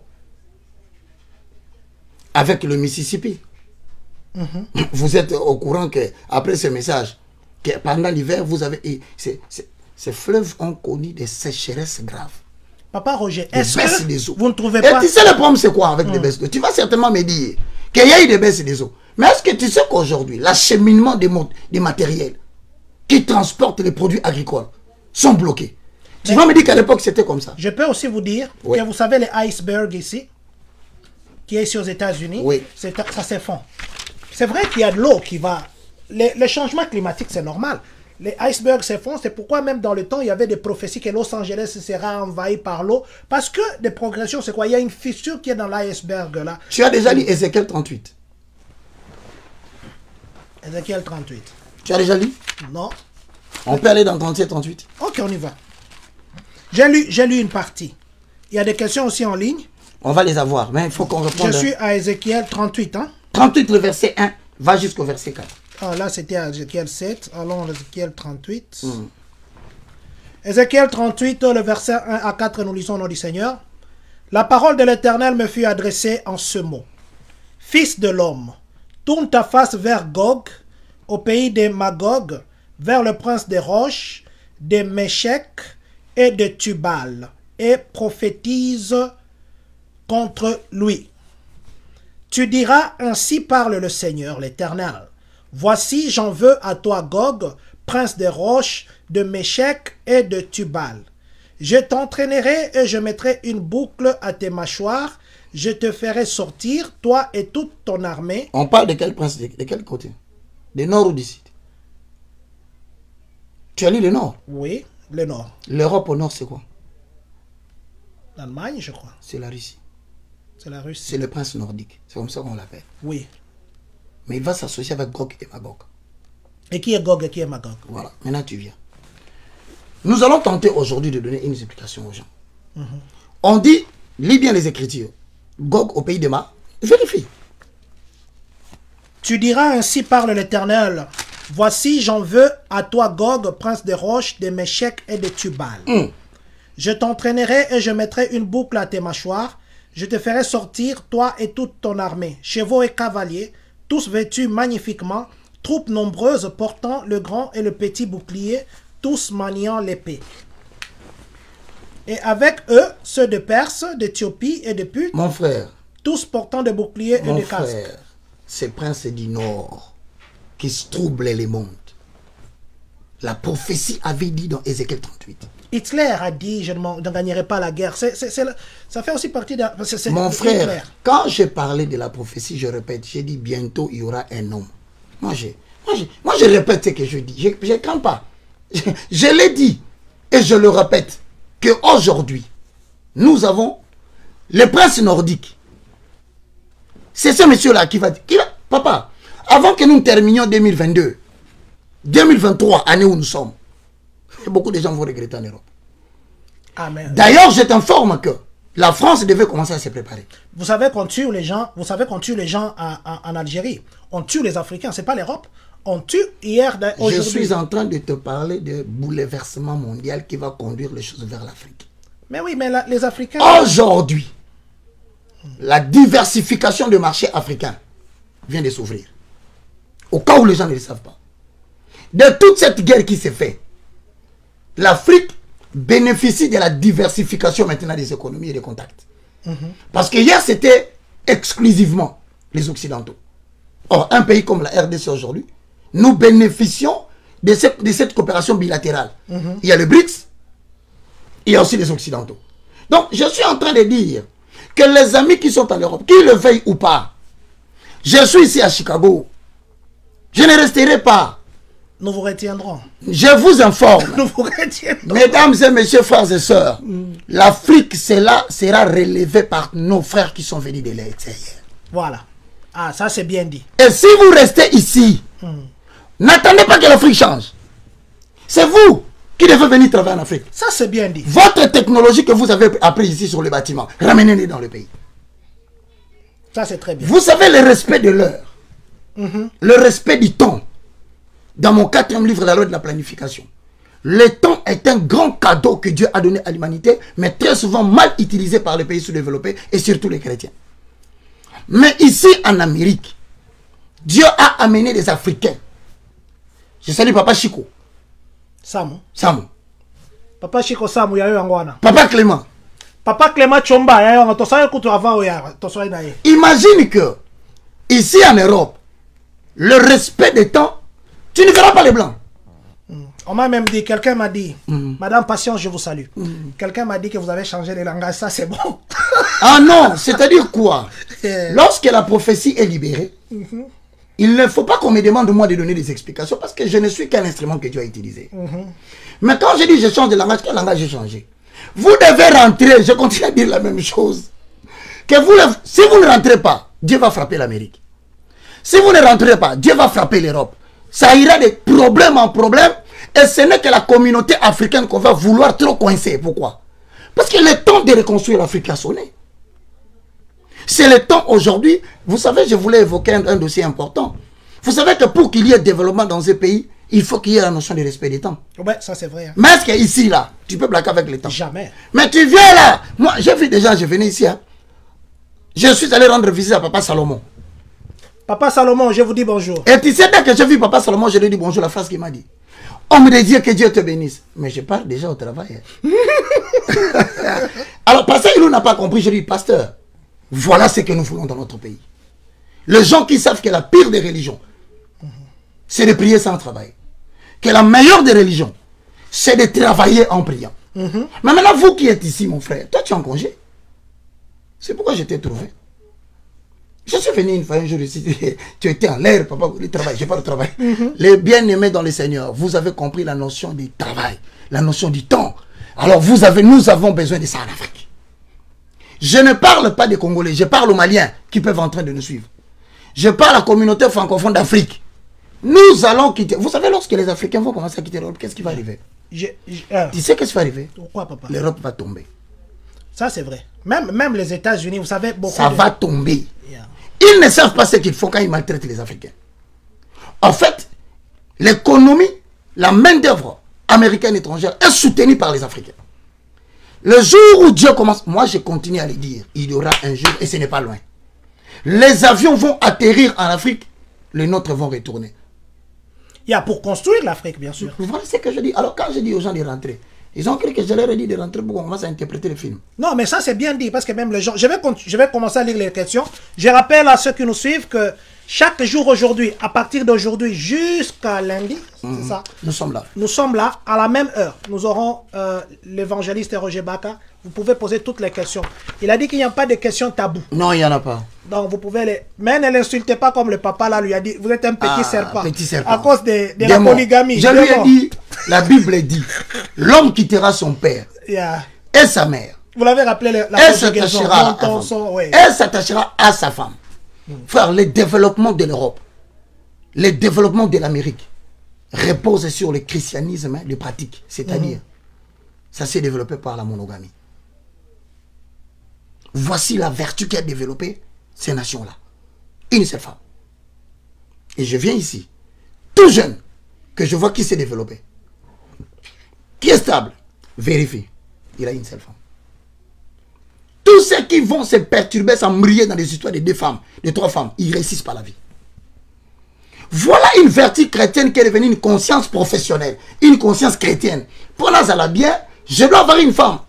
Avec le Mississippi. Vous êtes au courant qu'après ce message, que pendant l'hiver, vous avez... Ces fleuves ont connu des sécheresses graves. Papa Roger, est-ce que vous ne trouvez pas... Et tu sais le problème c'est quoi avec des baisses d'eau? Tu vas certainement me dire qu'il y a eu des baisses des eaux. Mais est-ce que tu sais qu'aujourd'hui, l'acheminement des matériels qui transportent les produits agricoles sont bloqués? Tu vas me dire qu'à l'époque c'était comme ça. Je peux aussi vous dire que vous savez les icebergs ici, qui est ici aux États-Unis, ça s'effondre. C'est vrai qu'il y a de l'eau qui va... Les changements climatiques, c'est normal. Les icebergs s'effondrent, c'est pourquoi même dans le temps, il y avait des prophéties que Los Angeles sera envahi par l'eau. Parce que des progressions, c'est quoi? Il y a une fissure qui est dans l'iceberg là. Tu as déjà lu Ézéchiel 38? Ézéchiel 38. Tu as déjà lu? Non. On peut aller dans 37, 38? Ok, on y va. J'ai lu une partie. Il y a des questions aussi en ligne. On va les avoir, mais il faut qu'on réponde. Je suis à Ézéchiel 38, hein? 38, le verset 1, va jusqu'au verset 4. Ah, là, c'était à Ézéchiel 7. Allons à Ézéchiel 38. Ézéchiel 38, le verset 1 à 4, nous lisons au nom du Seigneur. La parole de l'Éternel me fut adressée en ce mot. Fils de l'homme, tourne ta face vers Gog, au pays des Magog, vers le prince des roches, des Méchec et de Tubal, et prophétise contre lui. Tu diras, ainsi parle le Seigneur, l'Éternel. Voici, j'en veux à toi, Gog, prince des roches, de Méchec et de Tubal. Je t'entraînerai et je mettrai une boucle à tes mâchoires. Je te ferai sortir, toi et toute ton armée. On parle de quel prince? De quel côté? Du nord ou du sud? Tu as lu le nord? Oui, le nord. L'Europe au nord, c'est quoi? L'Allemagne, je crois. C'est la Russie. C'est la Russie. C'est le prince nordique. C'est comme ça qu'on l'appelle. Oui. Mais il va s'associer avec Gog et Magog. Et qui est Gog et qui est Magog? Voilà, maintenant tu viens. Nous allons tenter aujourd'hui de donner une explication aux gens. On dit, lis bien les Écritures. Gog au pays de Ma, vérifie. Tu diras, ainsi parle l'Éternel. Voici, j'en veux à toi, Gog, prince des roches, des Méchec et de Tubal. Je t'entraînerai et je mettrai une boucle à tes mâchoires. Je te ferai sortir, toi et toute ton armée, chevaux et cavaliers, tous vêtus magnifiquement, troupes nombreuses portant le grand et le petit bouclier, tous maniant l'épée. Et avec eux, ceux de Perse, d'Éthiopie et de Put, mon frère, tous portant des boucliers et mon des casques. frère, ces princes du Nord qui se troublent les mondes. La prophétie avait dit dans Ézéchiel 38. Hitler a dit, je ne gagnerai pas la guerre. Ça fait aussi partie de... Mon frère, quand j'ai parlé de la prophétie, je répète, j'ai dit bientôt il y aura un homme. Moi, je répète ce que je dis. Je ne crains pas. Je l'ai dit et je le répète qu'aujourd'hui, nous avons le prince nordique. C'est ce monsieur-là qui va dire, papa, avant que nous terminions 2022, 2023, année où nous sommes, beaucoup de gens vont regretter en Europe. D'ailleurs, je t'informe que la France devait commencer à se préparer. Vous savez qu'on tue les gens, en Algérie. On tue les Africains, c'est pas l'Europe. On tue hier. Je suis en train de te parler de bouleversement mondial qui va conduire les choses vers l'Afrique. Mais oui, mais les Africains... Aujourd'hui, la diversification du marché africain vient de s'ouvrir. Au cas où les gens ne le savent pas. De toute cette guerre qui s'est faite, l'Afrique bénéficie de la diversification maintenant des économies et des contacts. Parce que hier, c'était exclusivement les Occidentaux. Or, un pays comme la RDC aujourd'hui, nous bénéficions de cette coopération bilatérale. Il y a le BRICS, il y a aussi les Occidentaux. Donc, je suis en train de dire que les amis qui sont en Europe, qu'ils le veuillent ou pas, je suis ici à Chicago, je ne resterai pas. Nous vous retiendrons. Je vous informe. Nous vous retiendrons. Mesdames et messieurs, frères et sœurs, l'Afrique sera relevée par nos frères qui sont venus de l'extérieur. Voilà. Ah, ça c'est bien dit. Et si vous restez ici, n'attendez pas que l'Afrique change. C'est vous qui devez venir travailler en Afrique. Ça c'est bien dit. Votre technologie que vous avez appris ici sur les bâtiments, ramenez-les dans le pays. Ça c'est très bien. Vous savez le respect de l'heure, le respect du temps. Dans mon 4e livre, la loi de la planification. Le temps est un grand cadeau que Dieu a donné à l'humanité, mais très souvent mal utilisé par les pays sous-développés et surtout les chrétiens. Mais ici en Amérique, Dieu a amené des Africains. Je salue Papa Chico. Samu. Papa Chico Samu, ya yo angwana. Papa Clément. Papa Clément Chomba, ya yo tosaya kutu avant ya tosaya na ye. Imagine que ici en Europe, le respect des temps, tu ne verras pas les blancs. On m'a même dit, quelqu'un m'a dit, Madame Patience, je vous salue. Quelqu'un m'a dit que vous avez changé de langage, ça c'est bon. Ah non, c'est-à-dire quoi? Lorsque la prophétie est libérée, il ne faut pas qu'on me demande moi de donner des explications parce que je ne suis qu'un instrument que Dieu a utilisé. Mais quand je dis je change de langage, quel langage j'ai changé? Vous devez rentrer, je continue à dire la même chose. Que si vous ne rentrez pas, Dieu va frapper l'Amérique. Si vous ne rentrez pas, Dieu va frapper l'Europe. Ça ira de problème en problème. Et ce n'est que la communauté africaine qu'on va vouloir trop coincer. Pourquoi? Parce que le temps de reconstruire l'Afrique a sonné. C'est le temps aujourd'hui. Vous savez, je voulais évoquer un dossier important. Vous savez que pour qu'il y ait développement dans ce pays, il faut qu'il y ait la notion de respect des temps. Ouais, ça c'est vrai. Hein. Mais est-ce qu'ici, là, tu peux blaguer avec le temps? Jamais. Mais tu viens là. Moi, j'ai vu des gens, je venais ici. Hein. Je suis allé rendre visite à Papa Salomon. Papa Salomon, je vous dis bonjour. Et tu sais, dès que j'ai vu Papa Salomon, je lui ai dit bonjour, la phrase qu'il m'a dit. Homme de Dieu, que Dieu te bénisse. Mais je pars déjà au travail. Alors, pasteur, il n'a pas compris. Je lui dis, pasteur, voilà ce que nous voulons dans notre pays. Les gens qui savent que la pire des religions, c'est de prier sans travail. Que la meilleure des religions, c'est de travailler en priant. Mais maintenant, vous qui êtes ici, mon frère, toi, tu es en congé. C'est pourquoi je t'ai trouvé. Je suis venu une fois un jour ici, tu étais en l'air, papa, le travail, j'ai pas de travail. Les bien-aimés dans le Seigneur, vous avez compris la notion du travail, la notion du temps. Alors nous avons besoin de ça en Afrique. Je ne parle pas des Congolais, je parle aux Maliens qui peuvent en train de nous suivre. Je parle à la communauté francophone d'Afrique. Nous allons quitter. Vous savez, lorsque les Africains vont commencer à quitter l'Europe, qu'est-ce qui va arriver? Tu sais qu'est-ce qui va arriver? Pourquoi, papa? L'Europe va tomber. Ça, c'est vrai. Même les États-Unis, vous savez, beaucoup. Ça va tomber. Ils ne savent pas ce qu'ils font quand ils maltraitent les Africains. En fait, l'économie, la main-d'œuvre américaine et étrangère est soutenue par les Africains. Le jour où Dieu commence, moi je continue à le dire, il y aura un jour, et ce n'est pas loin. Les avions vont atterrir en Afrique, les nôtres vont retourner. Il y a pour construire l'Afrique, bien sûr. Voilà ce que je dis. Alors quand je dis aux gens de rentrer, ils ont cru que je leur ai dit de rentrer pour qu'on commence à interpréter le film. Non, mais ça c'est bien dit, parce que même les gens... Je vais commencer à lire les questions. Je rappelle à ceux qui nous suivent que chaque jour aujourd'hui, à partir d'aujourd'hui jusqu'à lundi, c'est ça? Nous sommes là. Nous sommes là, à la même heure. Nous aurons l'évangéliste Roger Baka. Vous pouvez poser toutes les questions. Il a dit qu'il n'y a pas de questions taboues. Non, il n'y en a pas. Donc vous pouvez les... Mais ne l'insultez pas comme le papa là lui a dit. Vous êtes un petit serpent. Petit serpent. À cause de la polygamie. Je lui ai dit, la Bible dit, l'homme quittera son père et sa mère. Vous l'avez rappelé, la conjugaison. Elle s'attachera à sa femme. Frère, le développement de l'Europe, le développement de l'Amérique repose sur le christianisme de pratique. C'est-à-dire, ça s'est développé par la monogamie. Voici la vertu qu'a développée ces nations-là. Une seule femme. Et je viens ici, tout jeune, que je vois qui s'est développé, qui est stable, vérifie, il a une seule femme. Tous ceux qui vont se perturber, s'embrayer dans des histoires de 2 femmes, de 3 femmes, ils réussissent pas la vie. Voilà une vertu chrétienne qui est devenue une conscience professionnelle, une conscience chrétienne. Pour nous, ça va bien, je dois avoir une femme.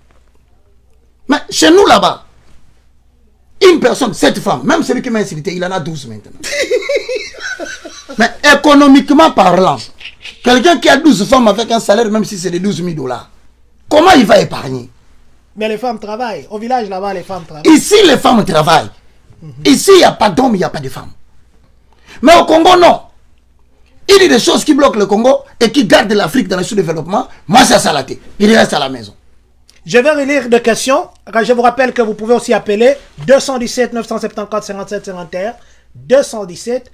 Mais chez nous là-bas, une personne, cette femme, même celui qui m'a insulté, il en a 12 maintenant. Mais économiquement parlant, quelqu'un qui a 12 femmes avec un salaire, même si c'est de 12 000 $, comment il va épargner? Mais les femmes travaillent. Au village là-bas, les femmes travaillent. Ici, les femmes travaillent. Ici, il n'y a pas d'hommes, il n'y a pas de femmes. Mais au Congo, non. Il y a des choses qui bloquent le Congo et qui gardent l'Afrique dans le sous-développement. Moi, c'est ça la tête. Il reste à la maison. Je vais relire des questions. Je vous rappelle que vous pouvez aussi appeler 217 974 57 51. 217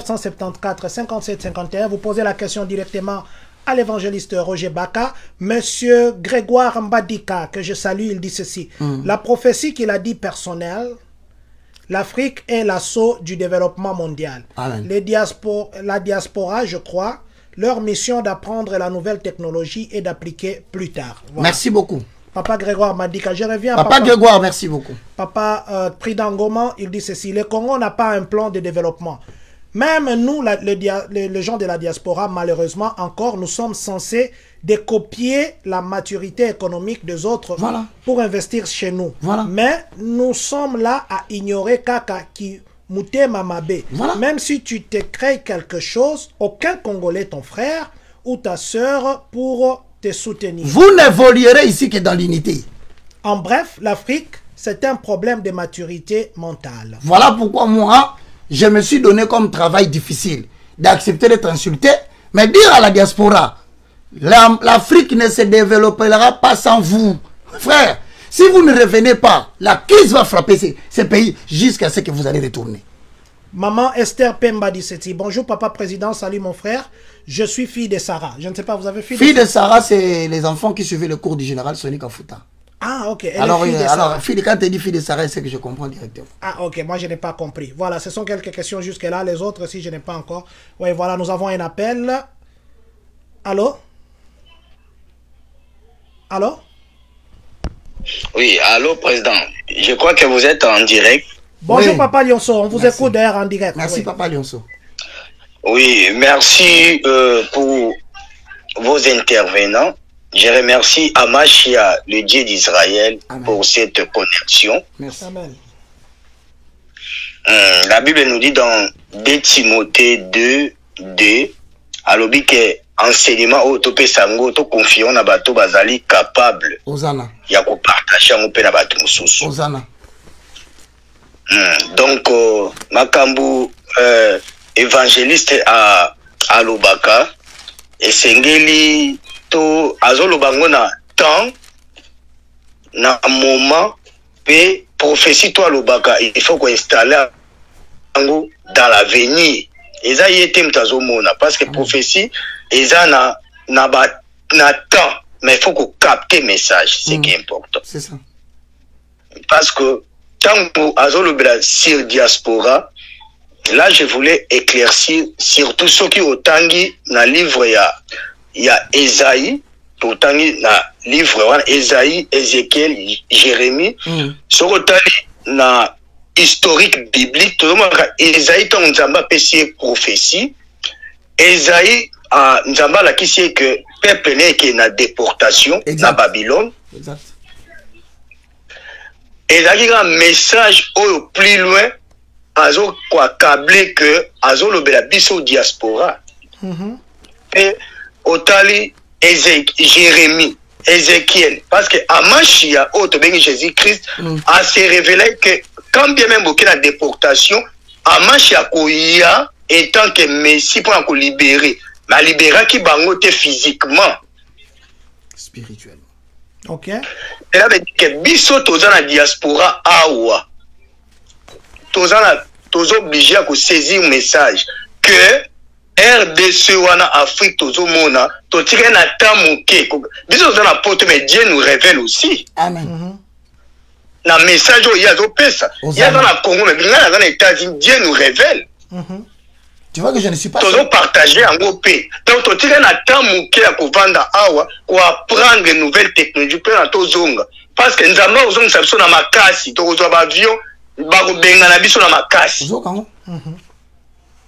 974 57 51. Vous posez la question directement à l'évangéliste Roger Baka. Monsieur Grégoire Mbadika, que je salue, il dit ceci. La prophétie qu'il a dit personnelle, l'Afrique est l'assaut du développement mondial. Amen. La diaspora, je crois, leur mission d'apprendre la nouvelle technologie et d'appliquer plus tard. Voilà. Merci beaucoup. Papa Grégoire Mbadika, je reviens. Papa Grégoire, merci beaucoup. Papa Pridangoma, il dit ceci. Le Congo n'a pas un plan de développement. Même nous, les gens de la diaspora, malheureusement, encore, nous sommes censés décopier la maturité économique des autres pour investir chez nous. Mais nous sommes là à ignorer Kaka qui Moutema Mabé. Même si tu te crées quelque chose, aucun Congolais, ton frère ou ta soeur, pour te soutenir. Vous n'évoluerez ici que dans l'unité. En bref, l'Afrique, c'est un problème de maturité mentale. Voilà pourquoi moi, je me suis donné comme travail difficile d'accepter d'être insulté, mais dire à la diaspora, l'Afrique ne se développera pas sans vous. Frère, si vous ne revenez pas, la crise va frapper ces pays jusqu'à ce que vous allez retourner. Maman Esther Pemba dit ceci. Bonjour papa président, salut mon frère. Je suis fille de Sarah. Je ne sais pas, vous avez fille de Sarah, c'est les enfants qui suivaient le cours du général Sonic Afuta. Ah, ok. Alors, quand tu dis fille de Sarah, c'est que je comprends directement. Ah, ok. Moi, je n'ai pas compris. Voilà, ce sont quelques questions jusque-là. Les autres, si je n'ai pas encore. Oui, voilà, nous avons un appel. Allô? Allô? Oui, allô, président. Je crois que vous êtes en direct. Bonjour, Papa Lionceau. On vous écoute d'ailleurs en direct. Merci, Papa Lionceau. Oui, merci pour vos intervenants. Je remercie Amashia, le Dieu d'Israël, pour cette connexion. Merci. Amen. La Bible nous dit dans 2 Timothée 2, 2, alobi que enseignement autopé sango to confiant na bato bazali capable. Osana. Ya ko partager ngo pe na bato mususu. Osana. Donc makambu évangéliste à Lobaka et sengeli to azolobango na temps na moment pe prophétie to Lobaka il faut qu'on installe dans l'avenir. Eza yete mtazomona parce que prophétie eza na temps mais il faut qu'on capte le message, c'est qui est important. C'est ça. Parce que tant azolobela sur diaspora, là je voulais éclaircir surtout ceux qui otangi na livre ya Esaïe, otangi na livre Esaïe, Ézéchiel, Jérémie, ceux otali na historique biblique, tout le monde Esaïe tant nzamba pesi prophétie, Esaïe nzamba la qui sait que peuple n'est que na déportation na Babylone. Exact. Et là, il y a un message au plus loin, azo quoi câblé que azo le belabiso diaspora. Et otali Jérémie, Ézéchiel, parce que Amashia, autre bien Jésus-Christ, a se révélé que quand bien même beaucoup la déportation, Amashia koya étant que Messie pour nous libérer, mais libérer qui bangote physiquement, spirituellement. Ok. Et là, que biso toza na diaspora awa, toza obligé à saisir le message que RDC wana Afrique tozo mona, to tire na tamuke. Biso toza na porte mais Dieu nous révèle aussi. Amen. Na message il y a zo pesa. Il y a dans la Congo mais bien dans les États-Unis Dieu nous révèle. Tu vois que je ne suis pas tozo partager en groupe. Donc to tire na tamuke à kovanda awa pour apprendre de nouvelles technologies pour na tozonga. Parce que nous avons besoin de ça na makasi, to zo ba avion ba ko benga na biso na makasi.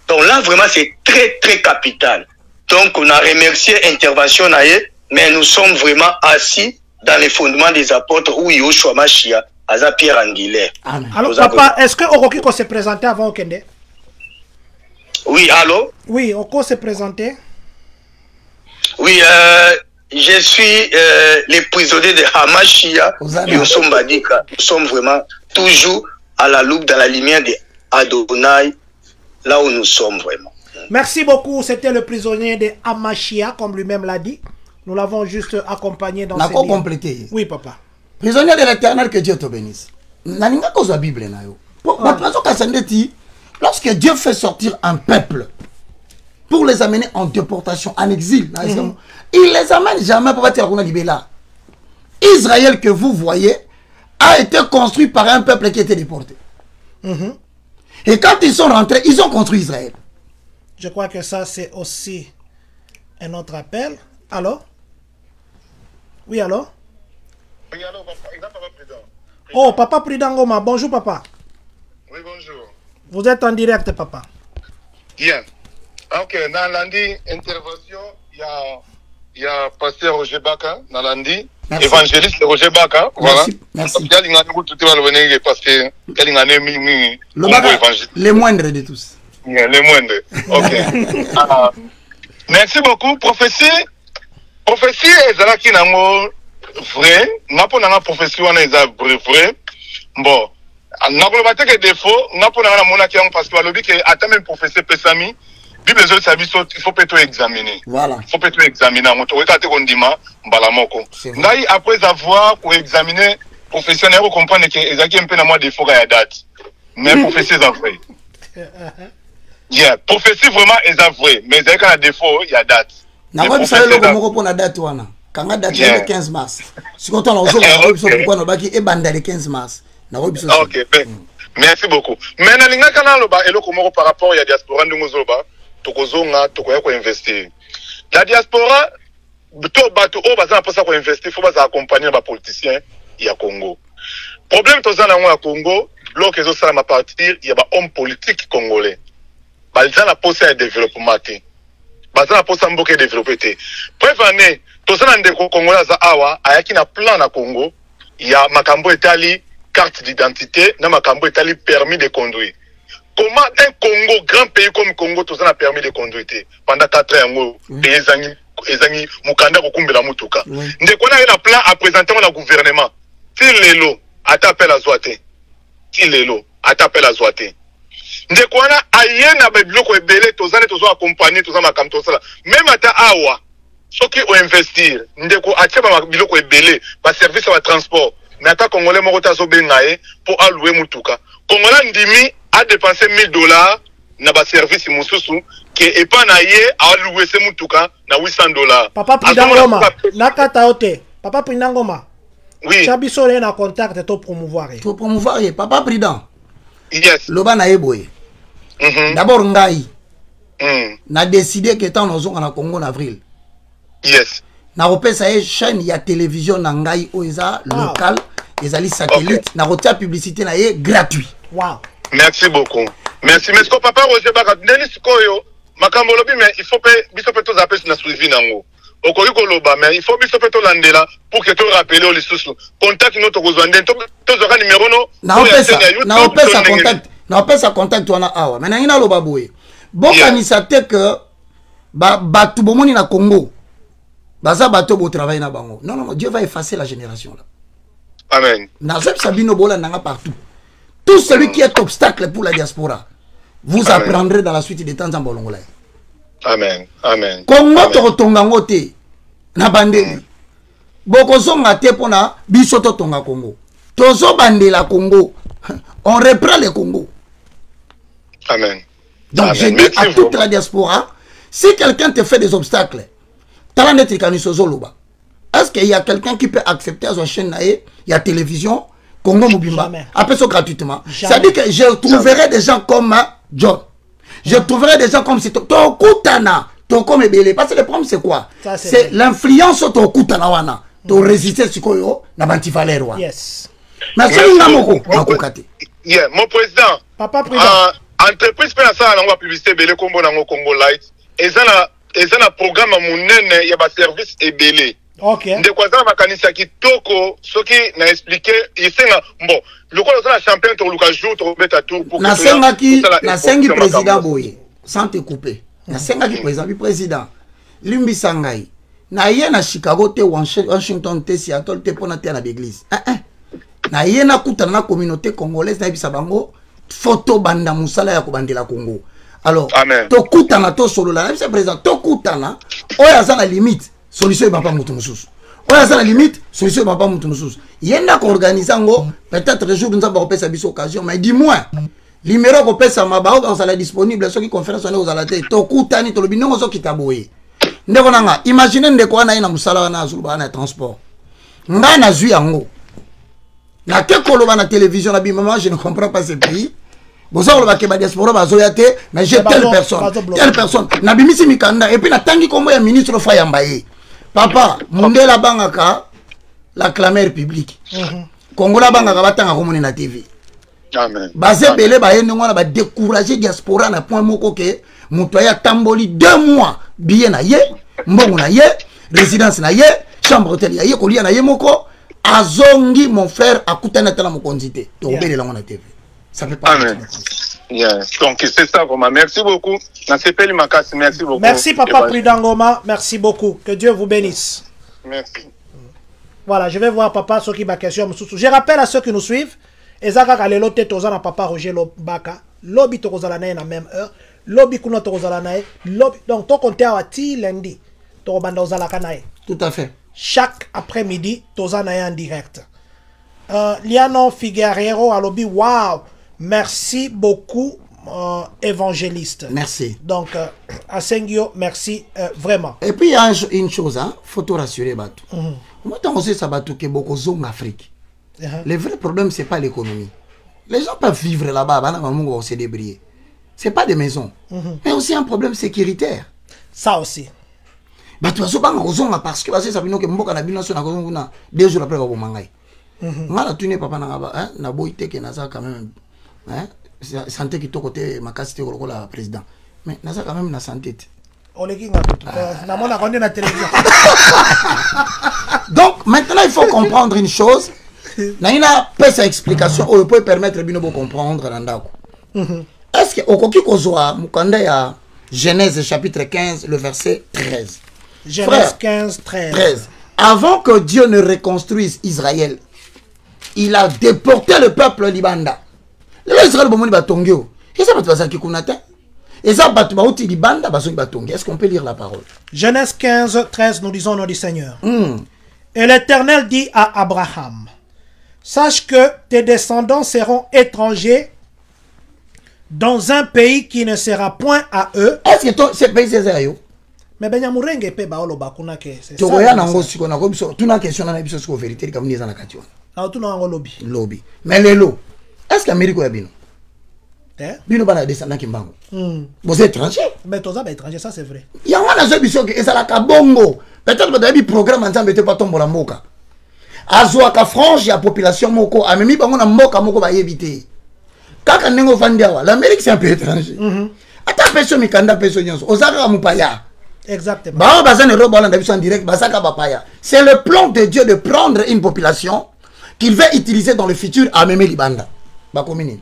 Donc là, vraiment, c'est très, très capital. Donc, on a remercié l'intervention, mais nous sommes vraiment assis dans les fondements des apôtres où Yoshua Machia, Aza Pierre Angulaire. Alors, papa, est-ce que Orokiko s'est présenté avant Okende? Oui, allô? Oui, Oko s'est présenté. Oui, je suis les prisonniers de Hamashia, Yosom Badika. Nous sommes vraiment toujours à la loupe, dans la lumière de Adonai, là où nous sommes vraiment. Merci beaucoup, c'était le prisonnier de Hamashia, comme lui-même l'a dit. Nous l'avons juste accompagné dans ce livre. Complété. Oui, papa. Prisonnier de l'Éternel, que Dieu te bénisse. Naninga cause la Bible na yo. Lorsque Dieu fait sortir un peuple pour les amener en déportation, en exil, il les amène jamais pour être libéla. Israël que vous voyez a été construit par un peuple qui était déporté. Et quand ils sont rentrés, ils ont construit Israël. Je crois que ça, c'est aussi un autre appel. Allô? Oui, allô? Oui, allô, papa Président. Oh, papa Pridangoma. Bonjour, papa. Oui, bonjour. Vous êtes en direct, papa. Bien. Ok, dans lundi, intervention, il y a pasteur Roger Baka, dans lundi. Évangéliste Roger Baka. Voilà. Merci. Parce que les moindres de tous. Les moindres. Ok. Merci beaucoup. Prophétie est là qui n'a vrai. N'a pas de prophétie, on est vrai. Bon. N'a pas de défaut. N'a pas de monarchie parce que l'objet est atteint même prophétie Pesami. Bible de service, il faut peut-être examiner. Voilà. Il faut peut-être examiner. Après avoir examiné professionnel, vous comprenez que les gens ont un peu de défaut à la date. Mais prophétie est vrai. Yeah, prophétie vraiment est vrai. Mais il y a un défaut, il y a date. N'a pas besoin de le pour la date. Quand la date est le 15 mars. Si on a aujourd'hui, pourquoi on a dit le 15 mars. Ok, merci beaucoup. Mais dans le cas par rapport à la diaspora, investir. La diaspora, il faut accompagner les politiciens et Congo. Problème au Congo, bloc les autres à partir, il y a des hommes politiques congolais. Ils ont la possibilité de développement. Ils ont la possibilité de développer. Preuve année, tous les Congolais qui ont un plan à Congo, il y a Makambo Etali, carte d'identité, na Makambo Etali, permis de conduire. Comment un Congo, grand pays comme Congo, tous a permis de conduire pendant 4 ans, les amis, Mukanda Kukumbela Mutuka. Ndeko na un plan à présenter au gouvernement. Si l'élo, à t'appel à Zouate. Si l'élo, à t'appel à Zouate. Ndeko na aye na biloko ebele, tous a accompagné, tous a makam tosala. Même à ta awa, ceux qui ont investir, ndeko atie ba biloko ebele, ba service à transport. Mais à ta Congolais moko zo bengaye pour allouer Mutuka. Congolais ndimi a dépensé $1000 na ba service mususu qui est pas naie a louer ce mutuka na $800. Papa Pindangoma nakata ote. Papa Pindangoma. Oui. Chabiso na contact to promouvoir. To promouvoir papa président. Yes. Loba na eboye. D'abord ngai. Na décidé que tant nous en Congo en avril. Yes. Na repesa chaîne ya télévision na ngai oza local, ezali satellite na rotia publicité na gratuit. Wow. Merci beaucoup. Merci. Mais ce que papa Roger Baka, makambo lobi, mais il faut que biso peto zapes na suivi nango. Okoyiko loba, mais il faut biso peto landela pour que tu rappelles au lisusu. Contact notre Rwandais, to zora numéro no. Na opesa contact. Na opesa contact wana awa. Mais na loba boye. Bokanisa te que batu bomoni na Congo. Baza bato bo travail na bango. Non non, Dieu va effacer la génération là. Amen. Na zep sabino bola nanga partout. Tout celui qui est obstacle pour la diaspora, vous apprendrez dans la suite des temps en Bolongolais. Amen. Amen. Congo totongango te na bandeli. Boko zonga te pona biso totonga Congo. Tozo bandela Congo. On reprend le Congo. Amen. Donc je dis à toute la diaspora, si quelqu'un te fait des obstacles, est-ce qu'il y a quelqu'un qui peut accepter à sa chaîne, il y a télévision, Congo Mobimba, après ça gratuitement. Ça dit que je trouverai des gens comme John. Je trouverai des gens comme si Tokutana, Tokome Bele. Parce que le problème c'est quoi? C'est l'influence de Tokutana wana. De résister ce qu'il y a dans Bantifalerwa. Yes. Merci. Yeah, mon président. Papa président. entreprise pe na sala nango publicité belé kombo nango Congo Light ezana programme monene ya ba service ebelé. OK. Ndeko azana makanisa kitoko soki na expliquer isenga bon lokola za champion to luka jour to beta tour pour na sengi président boye sans te couper na sengi président limbisa ngai na ye na Chicago te Washington te Seattle te pona te na l'église na ye na kutana na communauté congolaise na bisa bango photo banda musala ya kobandela Congo alors to kutana to solo la bisa président to kutana oya za na limite solution ba pa mutu mususu oya za na limite solution ba pa mutu mususu yenda ko organiser ngo peut-être jour nous avons repéré sa occasion mais dis-moi numéro ko pesa mabao ka sala disponible soki conférence on aux ala te to kutani to lobi ndongo so kitaboye ndeko nanga imagine ndeko wana ina musala wana azuluba na transport nga na zui yango na ke koloba na télévision na bimama je ne comprends pas ce pays boza koloba ke ba diaspora bazoya te mais j'ai telle personne na bimisi mikanda et puis na tangi kombo ya ministre Fayamba ye papa mundela bangaka la clameur publique kongola bangaka batanga komoni na TV amen baze belé ba yende ngona ba décourager diaspora na point moko ke muto ya tamboli 2 mois billet na ye mbongo na ye résidence na ye chambre hôtel ya ye kolia na ye moko azongi mon frère akutana tala mokonzi te to belela ngona TV ça fait pas amen donc c'est ça vraiment merci beaucoup na sepeli makasi merci beaucoup merci papa Pridangoma merci beaucoup que Dieu vous bénisse merci voilà je vais voir papa ce qui ma question je rappelle à ceux qui nous suivent ezaka kalelo te tozana papa Roger Lobaka lobi tokozala na même heure lobi kuna tokozala na lobi donc to compter à ti lundi to banda ozala kanae tout à fait chaque après-midi tozana en direct Liano Figuerero a lobi wow merci beaucoup évangéliste merci donc Asengio merci vraiment et puis il y a une chose hein faut te rassurer batou moi tant aussi ça batou que beaucoup zone Afrique. Le vrai problème, ce n'est pas l'économie. Les gens peuvent vivre là-bas, se débrouiller. Ce n'est pas des maisons. Mais aussi un problème sécuritaire. Ça aussi. Parce que ça veut dire que 2 jours après, je vais papa na boite que naza quand même santé qui côté ma casse la président. Mais naza quand même na santé. Donc maintenant il faut comprendre une chose. Naina peut sa explication ou peut permettre de comprendre nandako. Est-ce que okoki kozwa mukanda ya Genèse chapitre 15 le verset 13. Genèse 15 13. Avant que Dieu ne reconstruise Israël, il a déporté le peuple libanda. Le Israël bomoni batongyo. Qu'est-ce que ça qui kunata? Et ça batouti libanda bazongi batongi. Est-ce qu'on peut lire la parole? Genèse 15 13 nous disons au nom du Seigneur. Et l'Éternel dit à Abraham: sache que tes descendants seront étrangers dans un pays qui ne sera point à eux. Est-ce que ce pays c'est ça? Mais ben yamurenge pe ba oloba kuna ke c'est ça. Toya nango siko na kobiso tuna question na biso siko vérité comme niza na katiwa. Na tuna ngo lobby. Mais lelo est-ce que Amérique ya bino? Bino bana descendant kimbango. Vous êtes étranger? Mais toza ba étranger ça c'est vrai. Yango na zo biso ke ezala ka bongo. Peut-être que dabi programme nzambe te pas tombola moka. Azwaka frange ya population moko amemi bango na mboka moko ba yebite kaka nengo vandiawa l'Amérique c'est un peu étranger ata peso mikanda peso nyonso ozaka mupaya exactement ba bazane robo na biso en direct basaka bapaya c'est le plan de Dieu de prendre une population qu'il va utiliser dans le futur à Mémé Libanda ba komini.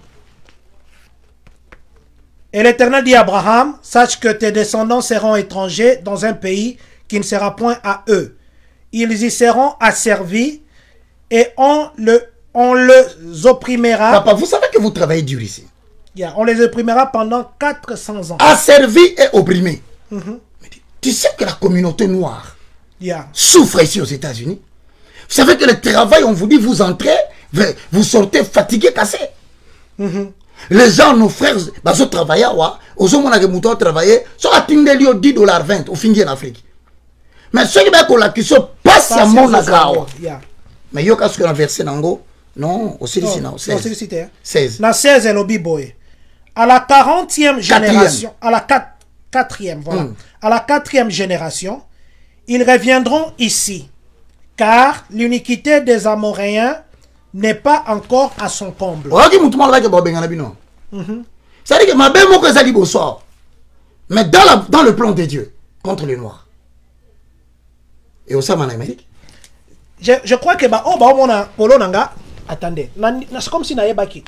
Et l'Éternel dit à Abraham: sache que tes descendants seront étrangers dans un pays qui ne sera point à eux, ils y seront asservis et on les opprimera. Papa, vous savez que vous travaillez dur ici. On les opprimera pendant 400 ans. Asservis et opprimés. Tu sais que la communauté noire souffre ici aux États-Unis. Vous savez que le travail, on vous dit, vous entrez, vous sortez fatigué, cassé. Les gens, nos frères, ils travaillent, ils ont travaillé, ils ont atteint $10.20 au fin en Afrique. Mais ceux qui sont passent à mon agao. Mais il y a ce qu'on a versé dans non, aussi ici, non, 16. 16. La 16 est l'obi boy. À la 40e génération, à la 4e, voilà. À la 4e génération, ils reviendront ici, car l'iniquité des Amoréens n'est pas encore à son comble. C'est-à-dire que ma belle mot que ça dit bonsoir. Mais dans le plan de Dieu, contre les Noirs. Et au sein de l'Amérique. Je crois que on a Polo Nanga. Attendez, c'est comme si n'avait pas qui.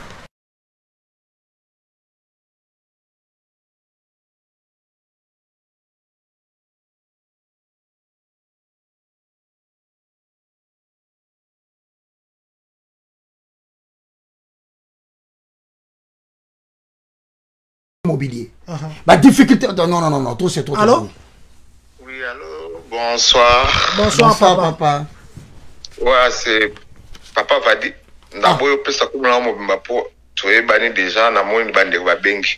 Immobilier. Bah, difficulté. Non, tout c'est trop. Allô? Oui, allô, bonsoir. Bonsoir, papa. Ouais, c'est Papa Vadi. D'abord, je peux savoir comment tu es banni déjà, na moi, bande va bengi.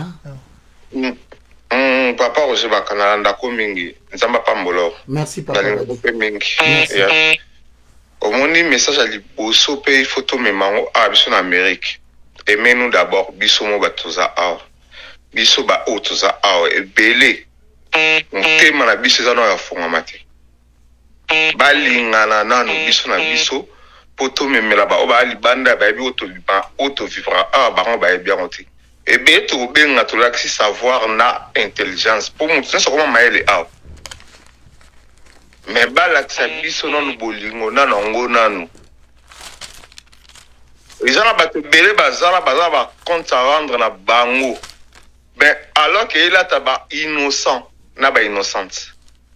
Papa, je vais canal ndako mingi. Nzamba pambolo. Merci, papa. Merci. Au moins, message à liboso, paye photo, mais mango, biso en Amérique. Aimez-nous d'abord, biso mo batoza awa. Biso ba otoza awa, et belé. On thème na biso za no ya fonga mate. Balingana nanu biso na biso poto memela ba oba libanda ba bi auto vivra ba ba bien monté. Et bien to benga to laxi savoir na intelligence pour mon ça comment maele a. Mais balaxa biso non bolingo nanongo nanu. Les gens ba te belé bazala ba compte à rendre na bango. Ben alors que il a taba innocent na ba innocente.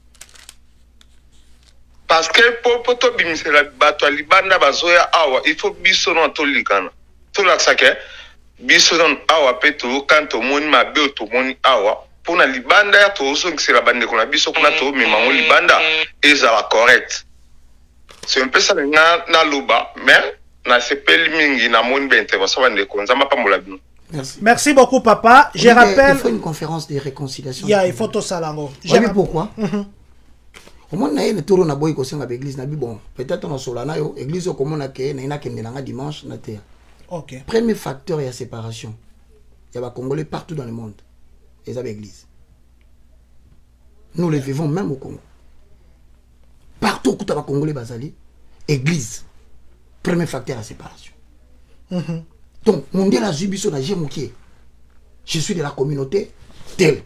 Parce que pour to bimisela bato libanda bazoya awa il faut biso non to likana. To laksa ke biso non awa pe to kanto moni mabe to moni awa pour na libanda to so ngisela bande ko na biso kuna to mimango libanda ezala correct. C'est un peu ça na loba mais na sepeli mingi na moni bente baso bande ko nzamba pambola bino. Merci beaucoup, papa. Je rappelle. Il faut une conférence de réconciliation. Il faut tout ça là. Je sais pourquoi. Au moins, il y a un tour na boy ko senga l'église na bi bon. Peut-être on solana yo église ko mona ke na ina kende na dimanche na terre. OK. Premier facteur, il y a séparation. Il y a des Congolais partout dans le monde. Ils ont l'église. Nous les vivons même au Congo. Partout où tu as Congolais basali, église. Premier facteur, la séparation. Donc, mon Dieu a subi son agir moukier. Je suis de la communauté telle.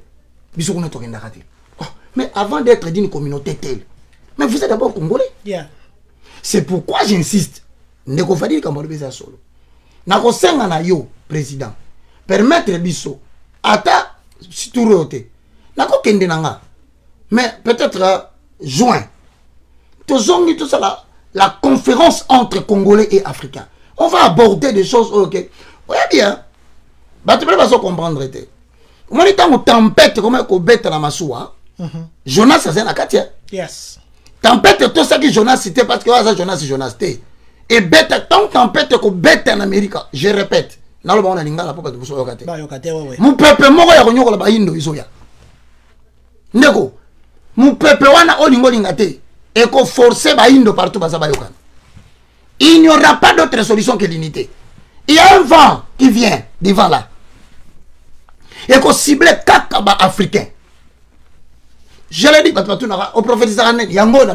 Mais avant d'être d'une communauté telle, mais vous êtes d'abord Congolais. Yeah. C'est pourquoi j'insiste. Ne faut dire que solo. Nako senga na yo président. Permettre biso ata siturote. Nako kende nanga. Mais peut-être juin. Tout ça la conférence entre Congolais et Africains. On va aborder des choses OK. Oui bien. Bah tu peux pas comprendre té. Comment est en tempête comment ko bête na masuwa. Jonas ça c'est na katia. Yes. Tempête tout ça que Jonas c'était parce que ça Jonas té. Et bête tant tempête ko bête en Amérique. Je répète. Na lo ba on lingala papa de buso yokate. Ba yokate ouais. Mon peuple moko ya konyokola ba indo izoya. Ndeko. Mon peuple wana olingo lingate et ko forcer ba indo partout ba ba yokana. Il n'y aura pas d'autre solution que l'unité. Il y a un vent qui vient devant là. Et qu'on cible 4 africains. Je l'ai dit au prophète Israël,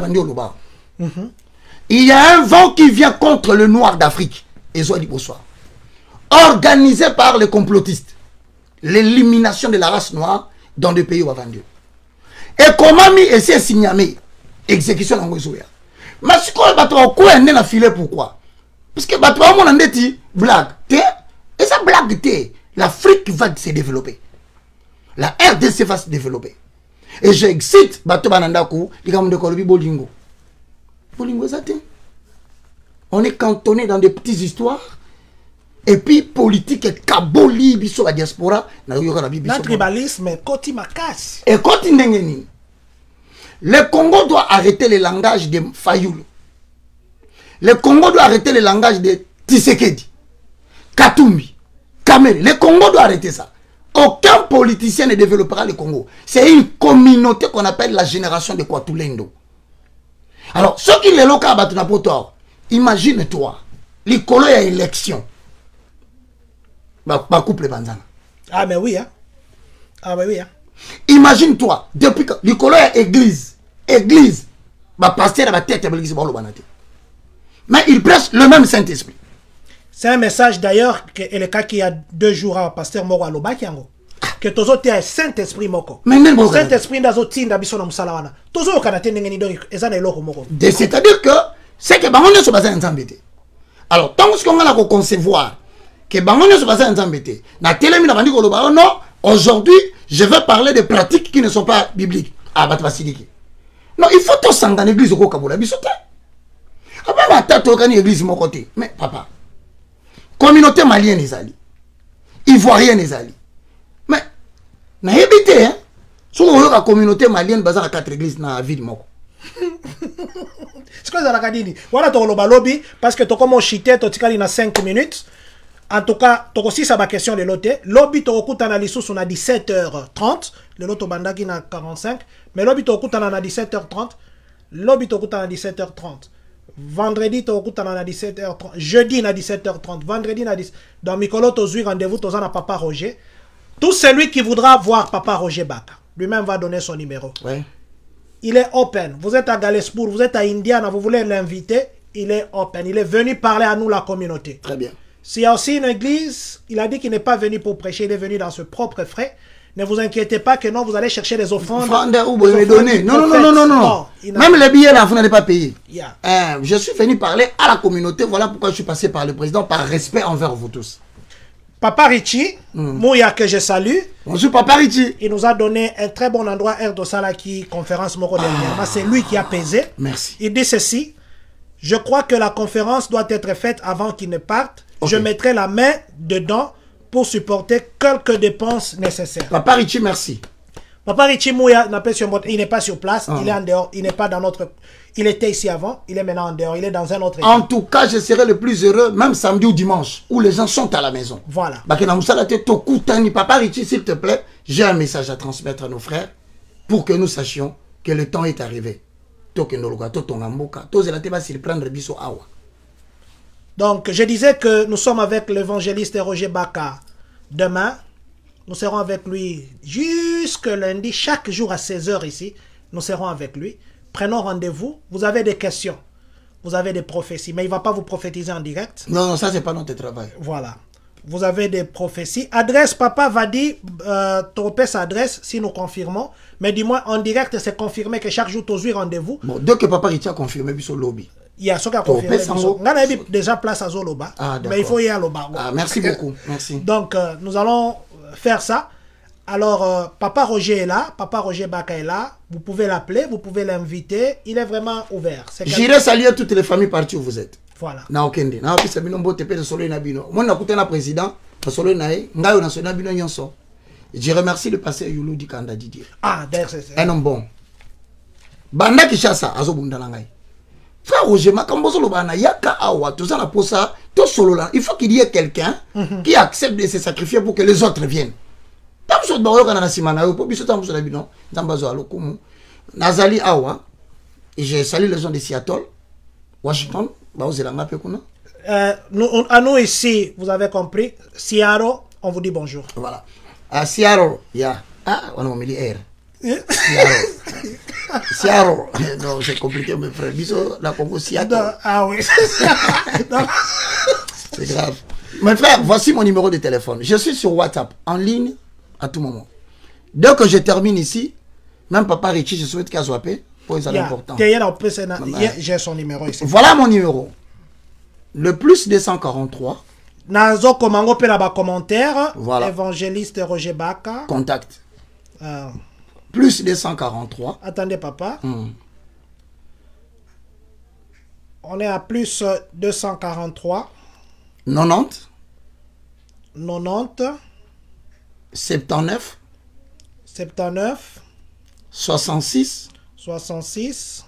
il y a un vent qui vient contre le noir d'Afrique. Et dit bonsoir. Organisé par les complotistes. L'élimination de la race noire dans des pays où avant Dieu. Et comment mi essaie de signaler exécution dans Gozoya. Mais si on a un filet, pourquoi? Parce que on a dit blague. Et ça blague, l'Afrique va se développer. La RDC va se développer. Et j'excite Bolingo. Bolingo, on est cantonné dans des petites histoires. Et puis politique et kaboli biso la diaspora. Le tribalisme, koti makas. Et koti ndengeni. Le Congo doit arrêter le langage de Fayoulou. Le Congo doit arrêter le langage de Tshisekedi, Katumbi, Kamere. Le Congo doit arrêter ça. Aucun politicien ne développera le Congo. C'est une communauté qu'on appelle la génération de Kwatulendo. Alors, ceux qui les locaux à Batunapoto, imagine-toi, les colons à élection. Bah, couple Banzana. Ah, mais oui, hein. Ah, mais oui, hein. Imagine-toi, depuis que l'école est église, bah pasteur à la tête de l'église, mais il prêche le même Saint-Esprit. C'est un message d'ailleurs que le cas qui a 2 jours à pasteur Moko Aloba Kiango. Que tozo te Saint-Esprit Moko. Saint-Esprit ndazo tinda biso na musala wana. Tozo kana te ndenge ni donc ezana eloko moko. C'est-à-dire que c'est que bango so baza nzambete. Alors tant que on a ko concevoir que bango so baza nzambete. Na telemi na bandi ko loba non, aujourd'hui, je vais parler de pratiques qui ne sont pas bibliques. Ah bat basidiki. Non, il faut tout sang dans l'église ko kabola biso te. Aba ba tato kan église mon côté. Mais papa, communauté malienne ezali. Ivoirienne ezali. Mais na habité hein. Sur la communauté malienne baza 4 églises na la ville moko. C'est quoi ça la kadini? Voilà ton lobby parce que tu comme chité tu tikali na 5 minutes. En tout cas, tu aussi ça ma question de l'autre. Lobby tu okuta na lisusu na 17h30, le loto bandaki na 45, mais lobby tu okuta na 17h30, lobby tu okuta na 17h30. Vendredi tu okuta na 17h30, jeudi na 17h30, vendredi na 10. Dans Mikolo tu as rendez-vous tu na Papa Roger. Tout celui qui voudra voir Papa Roger Baka, lui-même va donner son numéro. Ouais. Il est open. Vous êtes à Galesbourg, vous êtes à Indiana, vous voulez l'inviter, il est open. Il est venu parler à nous, la communauté. Très bien. S'il y a aussi une église, il a dit qu'il n'est pas venu pour prêcher, il est venu dans ses propres frais. Ne vous inquiétez pas que non, vous allez chercher des offrandes. Vous me donner. Non. Même les billets là, vous n'allez pas payer. Yeah. Je suis venu parler à la communauté. Voilà pourquoi je suis passé par le président, par respect envers vous tous. Papa Richie, Mouya que je salue. Bonjour Papa Richie. Il nous a donné un très bon endroit, Erdo Salaki, conférence Moko dernièrement. C'est lui qui a pesé. Merci. Il dit ceci. Je crois que la conférence doit être faite avant qu'il ne parte. Okay. Je mettrai la main dedans pour supporter quelques dépenses nécessaires. Papa Richie, merci. Papa Richie Mouya, il n'est pas sur place, il est en dehors, il n'est pas dans notre... Il était ici avant, il est maintenant en dehors, il est dans un autre... En tout cas, je serai le plus heureux, même samedi ou dimanche, où les gens sont à la maison. Voilà. Papa Richie, s'il te plaît, j'ai un message à transmettre à nos frères pour que nous sachions que le temps est arrivé. Donc, je disais que nous sommes avec l'évangéliste Roger Baka demain. Nous serons avec lui jusque lundi, chaque jour à 16h ici. Nous serons avec lui. Prenons rendez-vous. Vous avez des questions. Vous avez des prophéties. Mais il ne va pas vous prophétiser en direct. Non, ça, c'est pas notre travail. Voilà. Vous avez des prophéties. Adresse, papa va dire, tropez sa adresse si nous confirmons. Mais dis-moi, en direct, c'est confirmé que chaque jour, tu as rendez-vous. Bon, dès que papa Richie a confirmé, puis sur le lobby. Il y a ce qui a confirmé. On a déjà place à Zoloba. Mais il faut y aller à Loba. Ah, merci beaucoup. Merci. Donc, nous allons faire ça. Alors, Papa Roger est là. Papa Roger Baka est là. Vous pouvez l'appeler. Vous pouvez l'inviter. Il est vraiment ouvert. J'irai saluer toutes les familles partout où vous êtes. Voilà. Na okende. Na opisa bino mbote pe solo na bino. Moi na kutana président, na solo na e, ngayo na solo na bino nyonso. Je remercie le pasteur Yulu di Kanda Didier. Ah, d'ailleurs c'est un homme bon. Banda Kishasa azobunda na ngai. Frère Roger Makambo solo bana yaka awa to na posa to solo là. Il faut qu'il y ait quelqu'un qui accepte de se sacrifier pour que les autres viennent. Tam so ba yoka na simana yo po biso tam so na bino. Nzambazo alokumu. Nazali awa. Et je salue les gens de Seattle, Washington. À nous ici, vous avez compris, Seattle, on vous dit bonjour. Voilà. À Seattle, il y a... Ah, on a mis l'air. Seattle. Non, c'est compliqué, mes frères. Bisous, la Congo, Seattle. Ah oui. C'est grave. Mes frères, voici mon numéro de téléphone. Je suis sur WhatsApp, en ligne, à tout moment. Dès que je termine ici, même Papa Richie, je souhaite qu'il soit paix. Important. J'ai son numéro ici. Voilà mon numéro. Le plus 243. Nazo Komango pe la commentaire. Voilà. Évangéliste Roger Baka. Contact. Plus 243. Attendez papa. On est à plus 243. 90. 90. 79. 79. 66. 66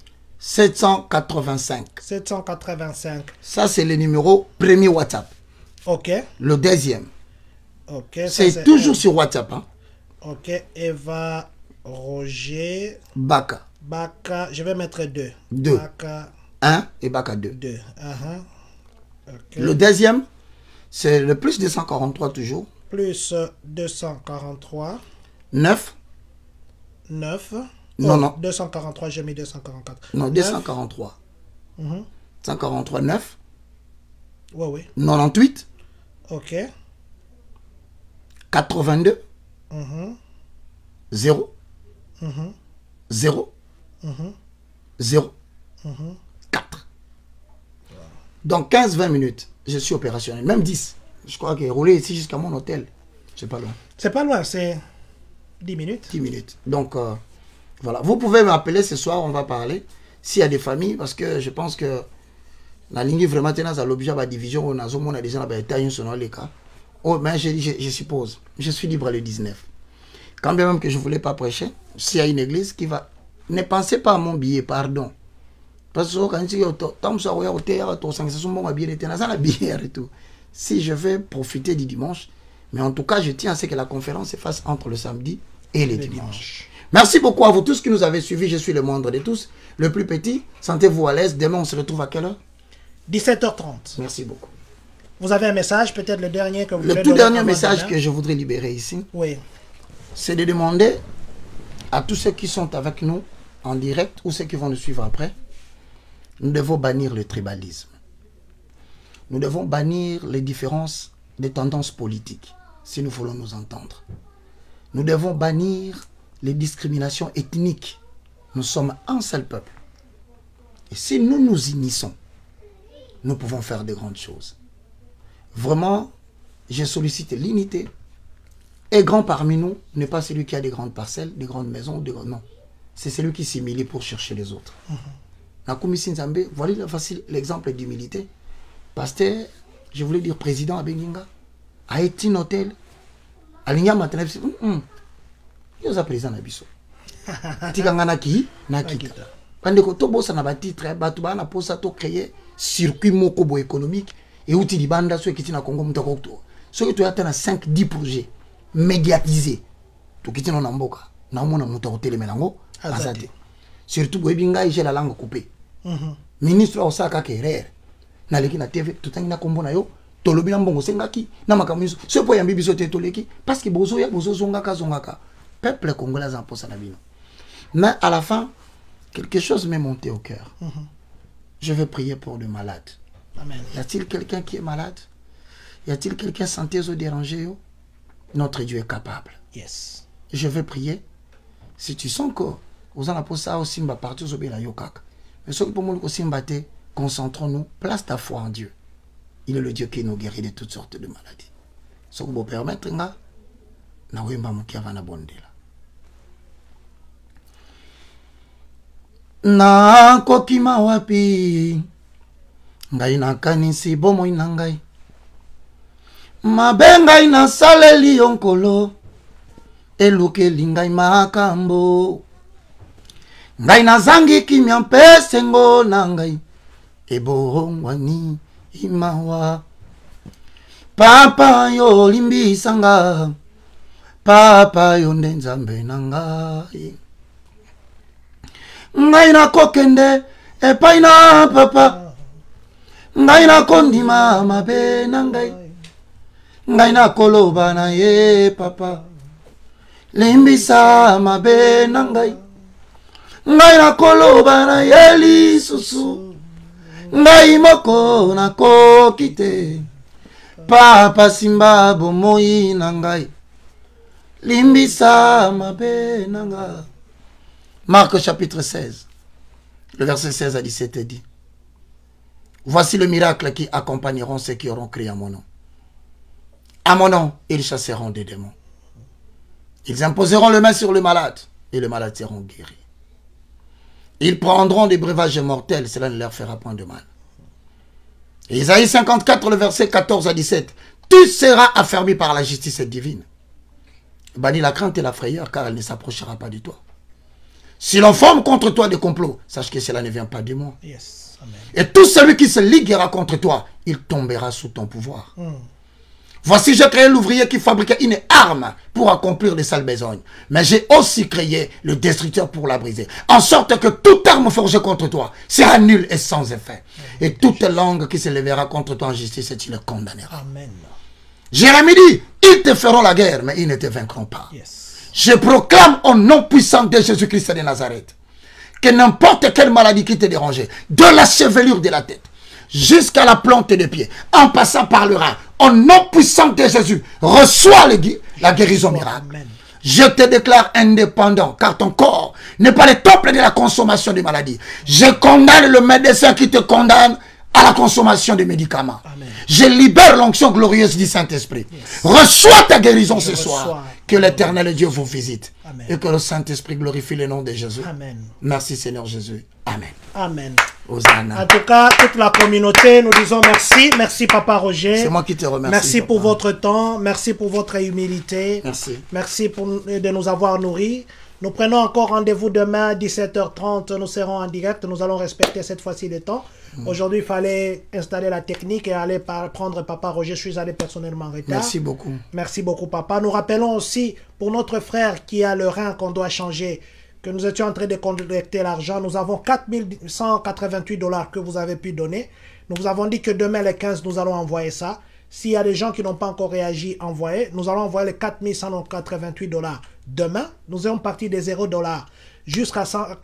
785. 785. Ça, c'est le numéro premier WhatsApp. Ok. Le deuxième. Ok. C'est toujours sur WhatsApp. Hein? Ok. Eva Roger Baka. Baka. Je vais mettre 2. 2. Baka 1 et Baka 2. 2. Okay. Le deuxième, c'est le plus 243 toujours. Plus 243. 9. 9. Non, non. 243, j'ai mis 244. Non, 243. 143, 9. Ouais, oui. 98 Ok. 82 Mhm. 0 Mhm. 0 Mhm. 0 Mhm. 4. Dans 15-20 minutes, je suis opérationnel. Même 10. Je crois que rouler ici jusqu'à mon hôtel, c'est pas loin. C'est pas loin, c'est 10 minutes. 10 minutes. Donc, voilà. Vous pouvez m'appeler ce soir, on va parler. S'il y a des familles, parce que je pense que la ligne vraiment tient à l'objet de la division, on a déjà les cas. Oh, mais je suppose, je suis libre le 19. Quand bien même que je ne voulais pas prêcher, s'il y a une église qui va... Ne pensez pas à mon billet, pardon. Parce que quand si je vais profiter du dimanche, mais en tout cas, je tiens à ce que la conférence se fasse entre le samedi et le dimanche. Merci beaucoup à vous tous qui nous avez suivis. Je suis le moindre de tous, le plus petit. Sentez-vous à l'aise. Demain, on se retrouve à quelle heure? 17h30. Merci beaucoup. Vous avez un message, peut-être le dernier que vous voulez Le tout donner dernier avant message demain? que je voudrais libérer ici, Oui. c'est de demander à tous ceux qui sont avec nous en direct ou ceux qui vont nous suivre après, nous devons bannir le tribalisme. Nous devons bannir les différences des tendances politiques, si nous voulons nous entendre. Nous devons bannir les discriminations ethniques. Nous sommes un seul peuple. Et si nous nous unissons, nous pouvons faire de grandes choses. Vraiment, je sollicite l'unité. Et grand parmi nous n'est pas celui qui a des grandes parcelles, des grandes maisons, non. C'est celui qui s'humilie pour chercher les autres. Voilà l'exemple d'humilité. Pasteur, je voulais dire président à Beninga, a été un hôtel, à l'Igna Matanab, il y a un président à Bisso. Tigangana ki, Nakita. Pendant que tout le monde a titre, Batouba pour ça, créer circuit mokobo économique et outils de bande, ceux qui sont à Congo, ceux qui ont 5-10 projets médiatisés. Tout qui sont en Amboka, n'a pas de hôtel Melango, surtout, j'ai la langue coupée. Ministre Osaka Kerrer. Naleki na TV tutangi na kombo na yo tolobi na mbongo sengaki na makamuso ce po yambi biso te toleki parce que bozo zongaka peuple congolais en posa na bino. Mais à la fin quelque chose m'est monté au cœur. Je vais prier pour le malade. Amen. Y a-t-il quelqu'un qui est malade? Y a-t-il quelqu'un santé ou dérangé? Notre Dieu est capable. Yes. Je vais prier. Si tu sens que vous en avez posé au simba partout sur la yokak. Mais ce que pour moi le simba te concentrons-nous, place ta foi en Dieu. Il est le Dieu qui nous guérit de toutes sortes de maladies. Ce que vous permettre, na wemba mukiava na bondela. Na kokima wapi, ngai nakanisi bomoi na ngai. Mabengai na saleli yonkolo, elukeli ngai makambo. Ngai nazangi kimia mpesengo na ngai. Ebongwani imawa papa yo limbisanga papa yo nzambe na ngai ngai na kokende epai na papa ngai na kondima mabe na ngai na koloba na ye papa limbisa mabe na ngai na koloba na ye lisusu ngai moko na kokite papa simba bomoi na ngai limbisa mabe na ngai. Marc chapitre 16 le verset 16 à 17 dit: voici le miracle qui accompagneront ceux qui auront crié à mon nom. À mon nom ils chasseront des démons, ils imposeront les mains sur le malade et les malades seront guéris. Ils prendront des breuvages mortels, cela ne leur fera point de mal. Isaïe 54, le verset 14 à 17. Tu seras affermi par la justice divine. Bannis la crainte et la frayeur, car elle ne s'approchera pas de toi. Si l'on forme contre toi des complots, sache que cela ne vient pas de moi. Yes. Amen. Et tout celui qui se liguera contre toi, il tombera sous ton pouvoir. Voici, j'ai créé l'ouvrier qui fabriquait une arme pour accomplir les sales besognes. Mais j'ai aussi créé le destructeur pour la briser. En sorte que toute arme forgée contre toi sera nulle et sans effet. Et toute langue qui se lèvera contre toi en justice, tu le condamneras. Amen. Jérémie dit, ils te feront la guerre, mais ils ne te vaincront pas. Yes. Je proclame au nom puissant de Jésus-Christ de Nazareth que n'importe quelle maladie qui te dérangeait, de la chevelure de la tête jusqu'à la plante des pieds, en passant par le rein, au nom puissant de Jésus, reçois la guérison miracle. Amen. Je te déclare indépendant, car ton corps n'est pas le temple de la consommation des maladies. Je condamne le médecin qui te condamne à la consommation des médicaments. Amen. Je libère l'onction glorieuse du Saint-Esprit. Yes. Reçois ta guérison ce soir. Que l'Éternel Dieu vous visite. Amen. Et que le Saint-Esprit glorifie le nom de Jésus. Amen. Merci Seigneur Jésus. Amen. Amen. Hosanna. En tout cas, toute la communauté, nous disons merci. Merci Papa Roger. C'est moi qui te remercie. Merci papa. pour votre temps. Merci pour votre humilité. Merci. Merci de nous avoir nourris. Nous prenons encore rendez-vous demain à 17h30. Nous serons en direct. Nous allons respecter cette fois-ci le temps. Aujourd'hui, il fallait installer la technique et aller prendre Papa Roger. Je suis allé personnellement en retard. Merci beaucoup. Merci beaucoup, Papa. Nous rappelons aussi, pour notre frère qui a le rein qu'on doit changer, que nous étions en train de collecter l'argent. Nous avons 4188 $ que vous avez pu donner. Nous vous avons dit que demain, les 15, nous allons envoyer ça. S'il y a des gens qui n'ont pas encore réagi, envoyez. Nous allons envoyer les 4188 $ demain. Nous allons partir des 0 $ jusqu'à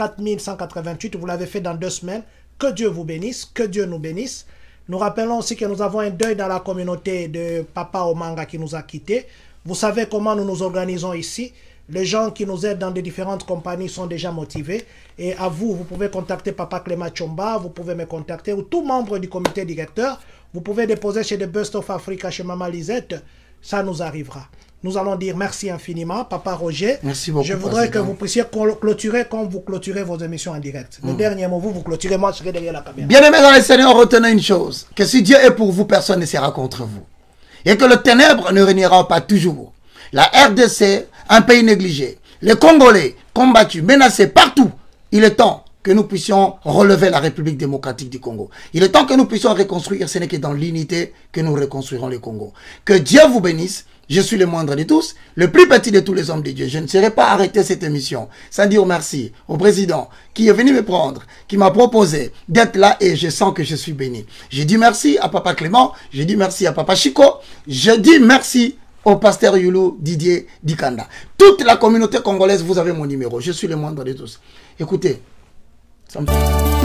4188. Vous l'avez fait dans 2 semaines. Que Dieu vous bénisse, que Dieu nous bénisse. Nous rappelons aussi que nous avons un deuil dans la communauté de Papa Omanga qui nous a quittés. Vous savez comment nous nous organisons ici. Les gens qui nous aident dans des différentes compagnies sont déjà motivés. Et à vous, vous pouvez contacter Papa Clément Chomba, vous pouvez me contacter, ou tout membre du comité directeur. Vous pouvez déposer chez The Best of Africa, chez Maman Lisette. Ça nous arrivera. Nous allons dire merci infiniment, Papa Roger. Merci beaucoup. Je voudrais que vous puissiez clôturer comme vous clôturez vos émissions en direct. Le dernier mot, vous clôturez, moi je serai derrière la caméra. Bien-aimés dans le Seigneur, retenez une chose, que si Dieu est pour vous, personne ne sera contre vous. Et que le ténèbre ne régnera pas toujours. La RDC, un pays négligé. Les Congolais, combattus, menacés partout. Il est temps que nous puissions relever la République démocratique du Congo. Il est temps que nous puissions reconstruire. Ce n'est que dans l'unité que nous reconstruirons le Congo. Que Dieu vous bénisse. Je suis le moindre de tous, le plus petit de tous les hommes de Dieu. Je ne serai pas arrêté cette émission sans dire merci au président qui est venu me prendre, qui m'a proposé d'être là et je sens que je suis béni. Je dis merci à Papa Clément, je dis merci à Papa Chico, je dis merci au pasteur Youlou Didier Dikanda. Toute la communauté congolaise, vous avez mon numéro. Je suis le moindre de tous. Écoutez, ça me fait...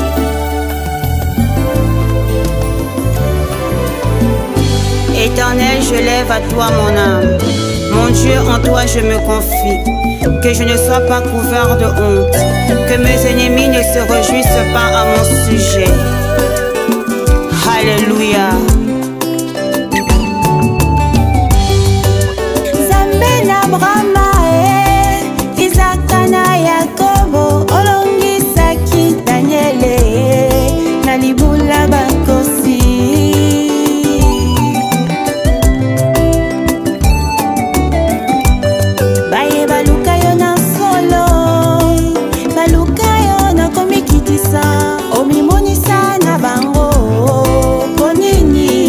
Éternel, je lève à toi mon âme. Mon Dieu, en toi je me confie. Que je ne sois pas couvert de honte. Que mes ennemis ne se réjouissent pas à mon sujet. Alléluia. Zambena Brahma Isakana Yakobo Olongisaki Daniele Nalibula Bakosi. Omimoni sana bango ponini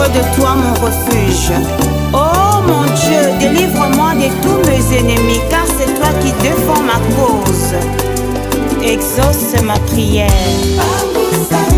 veux de toi mon refuge. Oh mon Dieu, délivre-moi de tous mes ennemis, car c'est toi qui défends ma cause. Exauce ma prière.